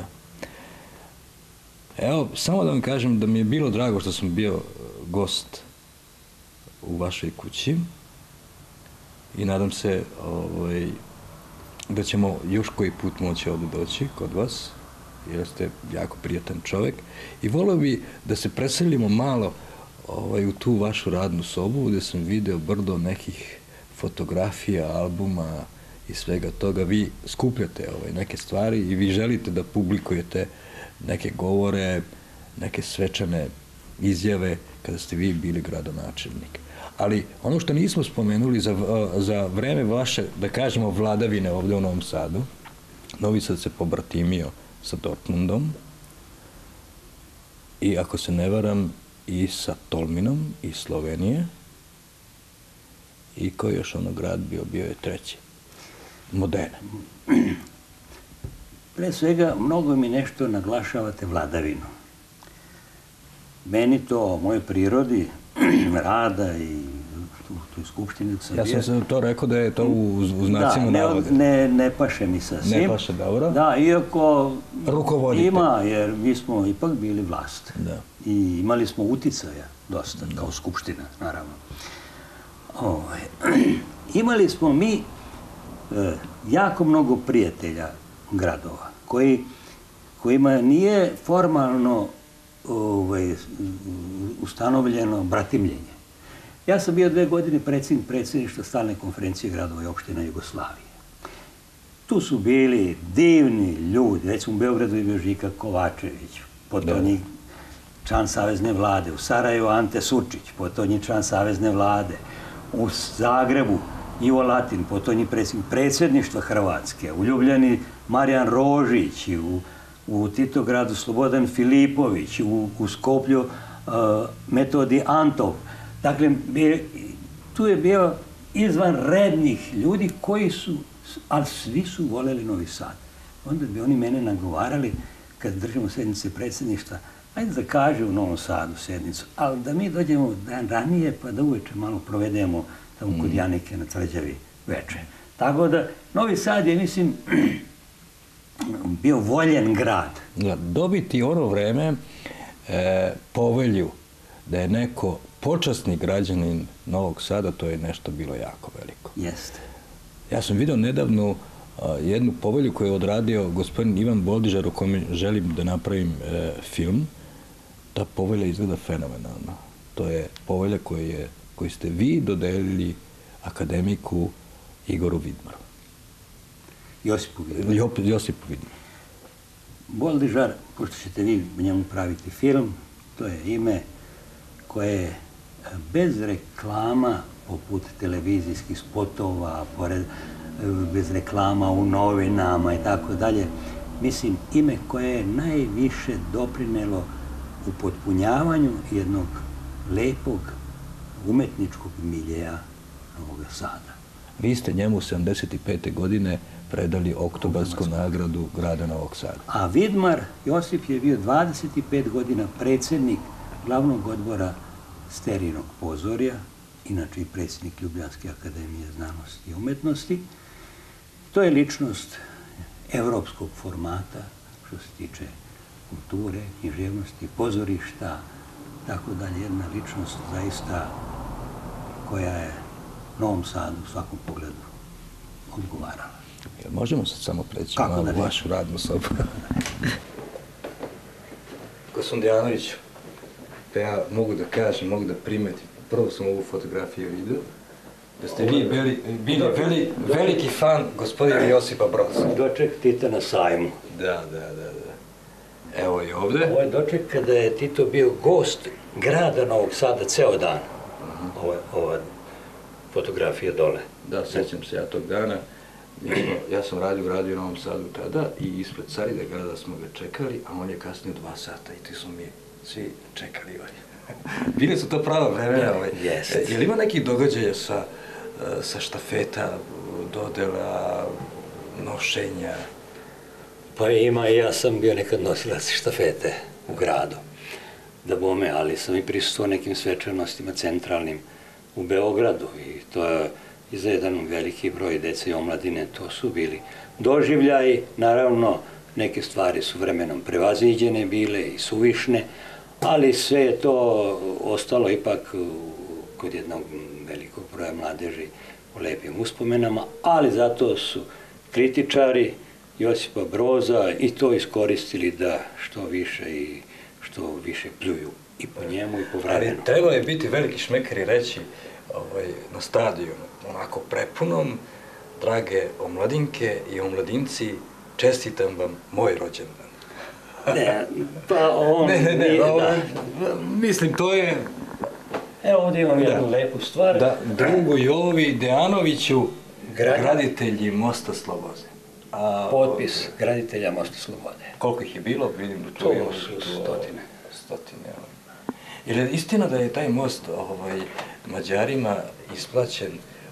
Evo, samo da vam kažem da mi je bilo drago što sam bio gost u vašoj kući i nadam se ovaj, da ćemo još koji put moći ovdje doći kod vas, jer ste jako prijatan čovek. I volio bi da se preselimo malo ovaj, u tu vašu radnu sobu, gde sam video brdo nekih fotografija, albuma i svega toga. Vi skupljate ovaj, neke stvari i vi želite da publikujete neke govore, neke svečane izjave kada ste vi bili gradonačelnik. Ali ono što nismo spomenuli za, za vreme vaše, da kažemo, vladavine ovdje u Novom Sadu, Novi Sad se pobratimio sa Dortmundom i, ako se ne varam, i sa Tolminom iz Slovenije. I koji još ono grad bio? Bio je treći. Modena. Pre svega, mnogo mi nešto naglašavate vladavinu. Meni to, o mojoj prirodi, rada i u toj skupštini dok sam Ja bio. sam to rekao da je to u, u znacima da, navoda. Ne, ne paše mi sa svim. Ne paše, dobro. Da, iako Rukovodite. ima, jer mi smo ipak bili vlast. Da. I imali smo uticaja dosta, kao skupština, naravno. Ovaj, imali smo mi e, jako mnogo prijatelja gradova, koji, kojima nije formalno ovaj, ustanovljeno bratimljenje. Ja sam bio dve godine predsjednik predsjedništva Stalne konferencije gradova i opština Jugoslavije. Tu su bili divni ljudi, recimo u Beogradu je bio Žika Kovačević, potonji član Savezne vlade, u Sarajevu Ante Sučić, potonji član Savezne vlade, u Zagrebu Ivo Latin, potonji predsjednik predsjedništva Hrvatske, u Ljubljani Marijan Rožić, u, u Titogradu Slobodan Filipović, u, u Skoplju uh, Metodi Antov. Dakle, tu je bio izvanrednih ljudi koji su, ali svi su voljeli Novi Sad. Onda bi oni mene nagovarali, kad držimo sednice predsjedništva, ajde da kaže u Novom Sadu sednicu, ali da mi dođemo dan ranije, pa da uveče malo provedemo tamo kod Janike na Tvrđavi veče. Tako da, Novi Sad je, mislim, bio voljen grad. Dobiti ono vreme e, povelju da je neko počasni građanin Novog Sada, to je nešto bilo jako veliko. Jeste. Ja sam vidio nedavno a, jednu povelju koju je odradio gospodin Ivan Boldižar, o kome želim da napravim e, film. Ta povelja izgleda fenomenalno. To je povelja koju, je, koju ste vi dodelili akademiku Igoru Vidmaru. Josipu Vidmaru. Josipu Vidmaru. Boldižar, pošto ćete vi njemu praviti film, to je ime koje je bez reklama, poput televizijskih spotova, pored, bez reklama u novinama i tako dalje, mislim, ime koje je najviše doprinelo u potpunjavanju jednog lepog umetničkog miljeja Novog Sada. Vi ste njemu sedamdeset pete godine predali oktobarsku nagradu grada Novog Sada. A Vidmar Josip je bio dvadeset pet godina predsjednik glavnog odbora Sterinog pozorja, inače i predsjednik Ljubljanske akademije znanosti i umetnosti. To je ličnost evropskog formata, što se tiče kulture, književnosti, pozorišta, tako dalje. Jedna ličnost zaista koja je Novom Sadu u svakom pogledu odgovarala. Jel možemo sad samo preći na vašu radnu sobu? Gospodin Dejanović, da ja mogu da kažem, mogu da primetim, prvo sam ovu fotografiju vidio, da ste vi bili, bili veli, veliki fan gospodina Josipa Broza. Doček Tita na sajmu. Da, da, da, da. Evo i ovde. Ovo je doček kada je Tito bio gost grada Novog Sada ceo dan. Ovo je ova fotografija dole. Da, sećam se ja tog dana. Ja sam radio u Radio Novom Sadu tada i ispred Caride grada smo ga čekali, a on je kasnije dva sata i ti su mi svi čekali. Bili su to prava vremena. Jeste. Je li ima nekih događaja sa, sa štafeta, dodela, nošenja? Pa ima i ja sam bio nekad nosilac štafete u gradu. Da bome, ali sam i prisustvovao nekim svečanostima centralnim u Beogradu i to je i za jedan veliki broj dece i omladine to su bili doživljaji. Naravno, neke stvari su vremenom prevaziđene bile i suvišne, ali sve je to ostalo ipak kod jednog velikog broja mladeži u lepim uspomenama, ali zato su kritičari Josipa Broza i to iskoristili da što više i što više pljuju i po njemu i po vremenu. Ali trebalo je biti veliki šmeker i reći ovaj, na stadionu, onako prepunom, drage omladinke i omladinci, čestitam vam moj rođendan. Ne, pa on... Ne, ne, ne, nije, ovo, da. mislim, to je... Evo ovdje imam da, jednu lepu stvar. Da, drugu Jovi Dejanoviću, Grad... graditelji Mosta Slobode. A, Potpis graditelja Mosta Slobode. Koliko ih je bilo? Vidim da to su stotine. Stotine. Jer je istina da je taj most ovaj, Mađarima isplaćen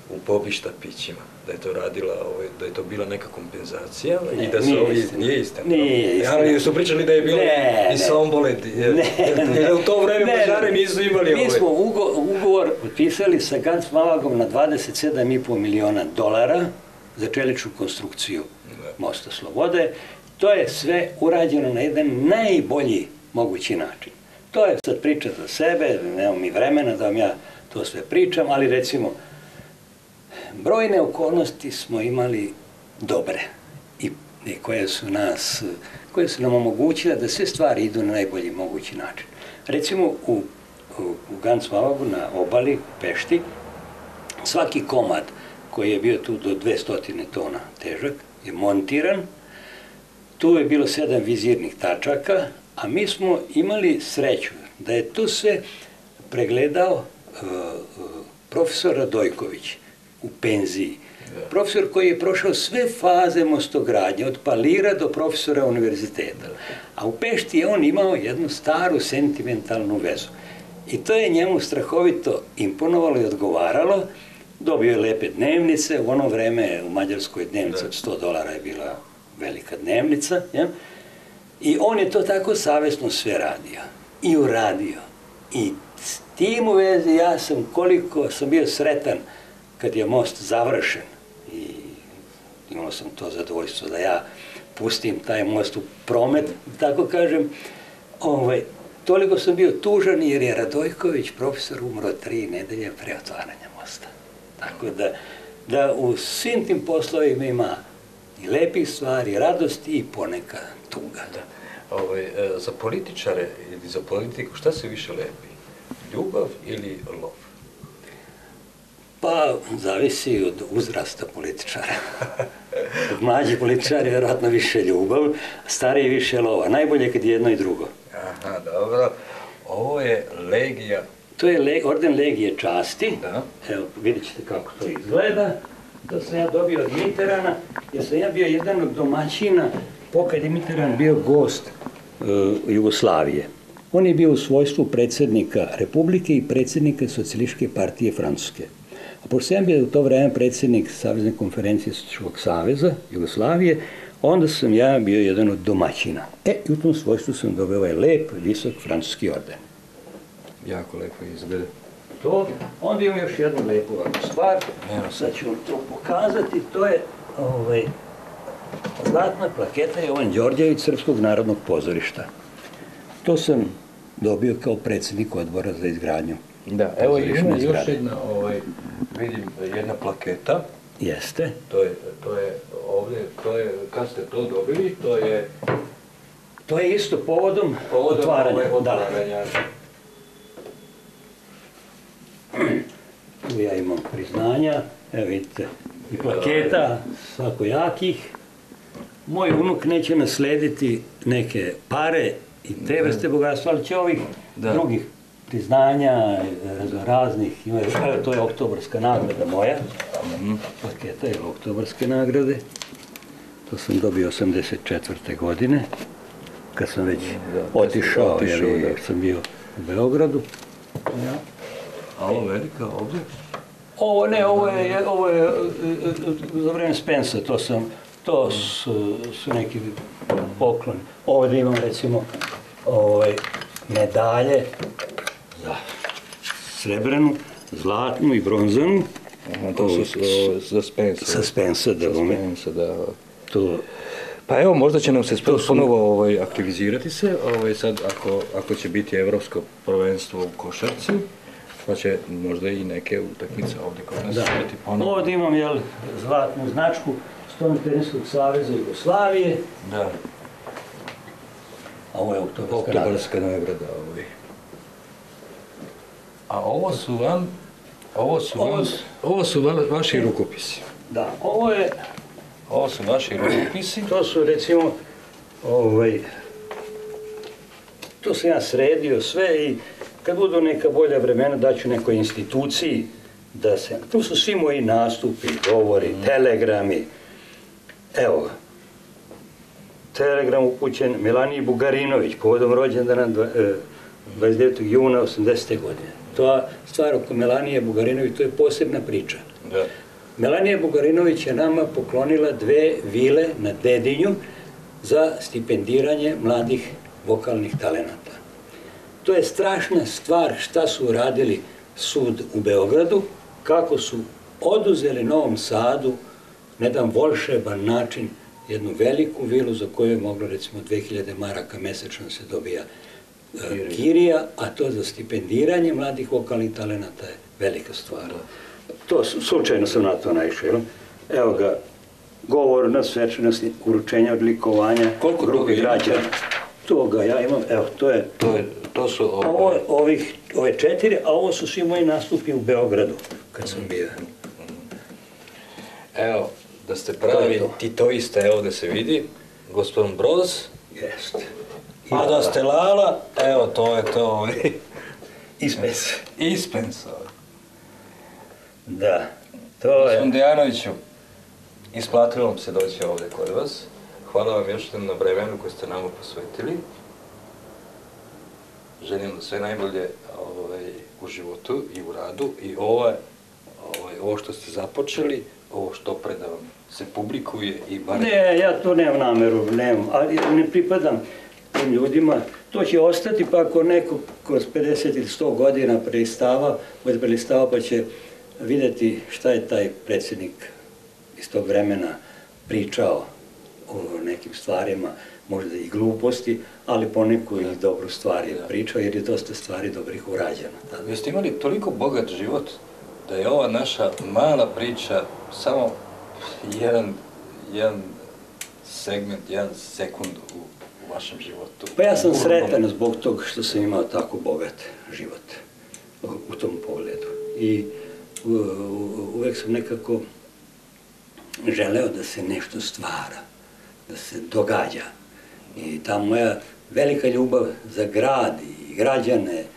u Bobi Štapićima, da je to radila, ovaj, da je to bila neka kompenzacija Ne, i da su nije ovi, istina. nije istina. Nije istina. Ali su pričali da je bilo Ne, i ne. Sombole, jer, Ne, jer, jer u to vreme ne, Mađari nisu imali Mi ovaj. smo ugo, ugovor potpisali sa Ganz Mavagom na dvadeset sedam i po miliona dolara za čeličnu konstrukciju Mosta Slobode. To je sve urađeno na jedan najbolji mogući način. To je sad priča za sebe, nemam mi vremena da vam ja to sve pričam, ali recimo, brojne okolnosti smo imali dobre i, i koje su nas, koje su nam omogućile da sve stvari idu na najbolji mogući način. Recimo, u, u, u Ganz Mavagu na obali, u Pešti, svaki komad koji je bio tu do dvesta tona težak je montiran. Tu je bilo sedam vizirnih tačaka, a mi smo imali sreću da je tu sve pregledao uh, uh, profesor Radojković u penziji. Profesor koji je prošao sve faze mostogradnje, od palira do profesora univerziteta. A u Pešti je on imao jednu staru sentimentalnu vezu. I to je njemu strahovito imponovalo i odgovaralo. Dobio je lepe dnevnice, u ono vreme u Mađarskoj dnevnica od sto dolara je bila velika dnevnica. Ja? I on je to tako savjesno sve radio. I uradio. I s tim u vezi ja sam koliko sam bio sretan kad je most završen. I imao sam to zadovoljstvo da ja pustim taj most u promet, tako kažem. Ovaj, toliko sam bio tužan jer je Radojković, profesor, umro tri nedelje pre otvaranja mosta. Tako da, da u svim tim poslovima ima i lepih stvari, i radosti i poneka tuga. Da. Ovaj, za političare ili za politiku, šta se više lepi? Ljubav ili lov? Pa, zavisi od uzrasta političara. Od mlađih političara je vjerojatno više ljubav, a stariji više lova. Najbolje kad je jedno i drugo. Aha, dobro. Ovo je legija. To je le, orden Legije časti. Da. Evo, vidjet ćete kako to izgleda. To sam ja dobio od Mitterana, jer sam ja bio jedan od domaćina pokad je Mitteran bio gost uh, Jugoslavije. On je bio u svojstvu predsjednika Republike i predsjednika Socijalističke partije Francuske. A pošto sam bio u to vreme predsjednik Savezne konferencije Socijalističkog saveza Jugoslavije, onda sam ja bio jedan od domaćina. E, i u tom svojstvu sam dobio ovaj lep, visok francuski orden. Jako lepo izgleda. To, onda imam još jednu lepu stvar, sad ću vam to pokazati, to je ovaj, zlatna plaketa Jovan Đorđević Srpskog narodnog pozorišta. To sam dobio kao predsjednik odbora za izgradnju. Da, evo ima još jedna, ovaj, vidim, jedna plaketa. Jeste. To je, to je ovdje, to je, kad ste to dobili, to je... To je isto povodom, povodom otvaranja. Ovaj, otvaranja. Tu ja imam priznanja, evo vidite, i plaketa svakojakih. Moj unuk neće naslediti neke pare i te vrste bogatstva, ali će ovih da. drugih priznanja, raznih, imaju, evo to je oktobarska nagrada moja, mm. plaketa je oktobarske nagrade, to sam dobio osamdeset četvrte godine, kad sam već da, otišao, otišao jer da. sam bio u Beogradu. Ja. A ovo velika ovdje? Ovo ne, ovo je, ovo je za vreme Spensa, to sam, to su, su neki pokloni. Ovdje imam recimo ovaj, medalje za srebrenu, zlatnu i bronzanu. Aha, to su za Spensa. Sa Spensa, da bome. Spensa, da. To, pa evo, možda će nam se ponovo ovaj, aktivizirati se, ovaj, sad ako, ako će biti evropsko prvenstvo u košarci, pa će možda i neke utakmice ovdje kod nas biti ponovo. Ovdje imam jel, zlatnu značku Stolno-tenisskog saveza Jugoslavije. Da. A ovo je oktobarska, oktobarska nagrada. Ovaj. A ovo su vam, ovo su vam, ovo, ovo su vam vaši rukopisi. Da, ovo je... Ovo su vaši rukopisi. To su recimo, ovaj, to sam ja sredio sve i kad budu neka bolja vremena daću nekoj instituciji da se, tu su svi moji nastupi, govori, mm. telegrami. Evo, telegram upućen Milaniji Bugarinović, povodom rođendana dvadeset devetog juna osamdesete godine. To stvar oko Milanije Bugarinović, to je posebna priča. Da. Melanija Bugarinović je nama poklonila dve vile na Dedinju za stipendiranje mladih vokalnih talenata. To je strašna stvar šta su uradili sud u Beogradu, kako su oduzeli Novom Sadu na jedan volšeban način jednu veliku vilu za koju je moglo recimo dve hiljade maraka mesečno se dobija e, kirija, a to za stipendiranje mladih vokalnih talenata je velika stvar. To slučajno sam na to naišao. Evo ga, govor na svečanosti, uručenja, odlikovanja, koliko grupe građana. Toga ja imam, evo, to je... To, je, to su... Ovo, ovo, ovih, ove četiri, a ovo su svi moji nastupi u Beogradu, kad sam bio. Evo, da ste pravi titoista, evo da se vidi, gospodin Broz. Jeste. A da ste Lala, evo, to je to. Ispens. Ispens. Da, to je... Gospodin Dejanoviću, isplatilo vam se doći ovdje kod vas. Hvala vam još jednom na vremenu koje ste nama posvetili. Želim vam sve najbolje ovaj, u životu i u radu i ovaj, ovaj, ovo što ste započeli, ovo što preda vam se publikuje i bar... Ne, ja to nemam nameru, nemam, ali ne pripadam tim ljudima. To će ostati, pa ako neko kroz pedeset ili sto godina prelistava, bude prelistava pa će vidjeti šta je taj predsjednik iz tog vremena pričao o nekim stvarima, možda i gluposti, ali poneku i dobru stvari je pričao, jer je dosta stvari dobrih urađeno. Vi ste imali toliko bogat život da je ova naša mala priča samo jedan, jedan segment, jedan sekund u, u vašem životu. Pa ja sam sretan zbog tog što sam imao tako bogat život u tom pogledu. I u, u, uvek sam nekako želeo da se nešto stvara, da se događa. I ta moja velika ljubav za grad i građane e,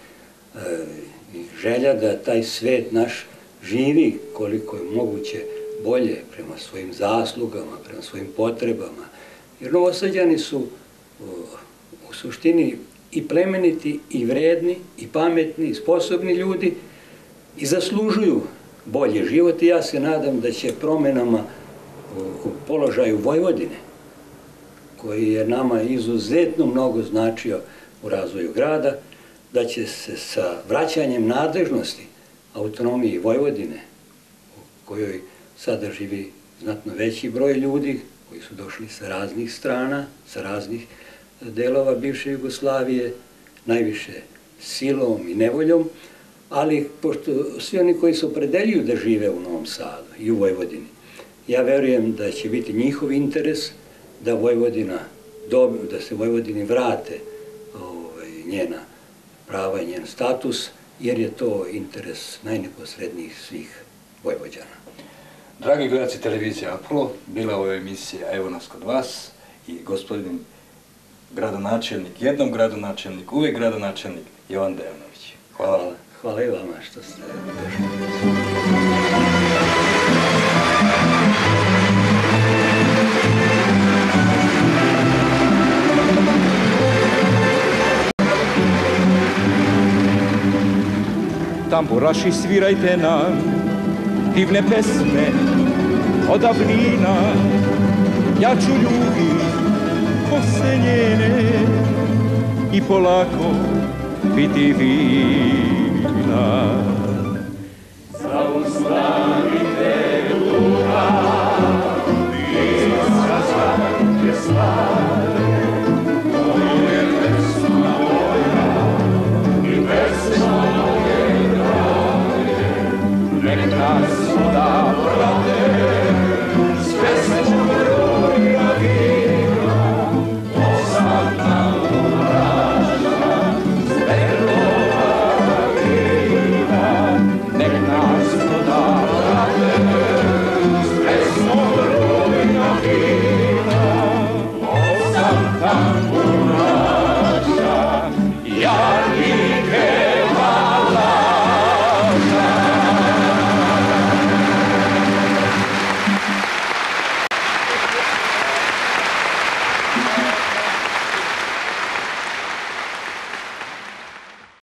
i želja da taj svet naš živi koliko je moguće bolje prema svojim zaslugama, prema svojim potrebama. Jer Novosađani su o, u suštini i plemeniti, i vredni, i pametni, i sposobni ljudi i zaslužuju bolji život i ja se nadam da će promenama u položaju Vojvodine, koji je nama izuzetno mnogo značio u razvoju grada, da će se sa vraćanjem nadležnosti autonomiji Vojvodine, u kojoj sada živi znatno veći broj ljudi koji su došli sa raznih strana, sa raznih delova bivše Jugoslavije, najviše silom i nevoljom, ali pošto svi oni koji se opredeljuju da žive u Novom Sadu i u Vojvodini, ja verujem da će biti njihov interes da Vojvodina, da se Vojvodini vrate ovaj, njena prava i njen status, jer je to interes najneposrednijih svih Vojvođana. Dragi gledalci televizije Apollo, bila je ova emisija Evo nas kod vas i gospodin gradonačelnik, jednom gradonačelnik, uvijek gradonačelnik Jovan Dejanović. Hvala. Hvala, hvala i vama što ste došli. Tamburaši, svirajte nam divne pesme od davnina, ja ću ljubit kose njene i polako piti vina. Zaustavite duha, iska zlatke stare, moje pesma moja i pesma nek nas odabrate s pesmom rujna vina, osam nam uraža s berlova vina. Nek nas odabrate s pesmom rujna vina, osam nam uraža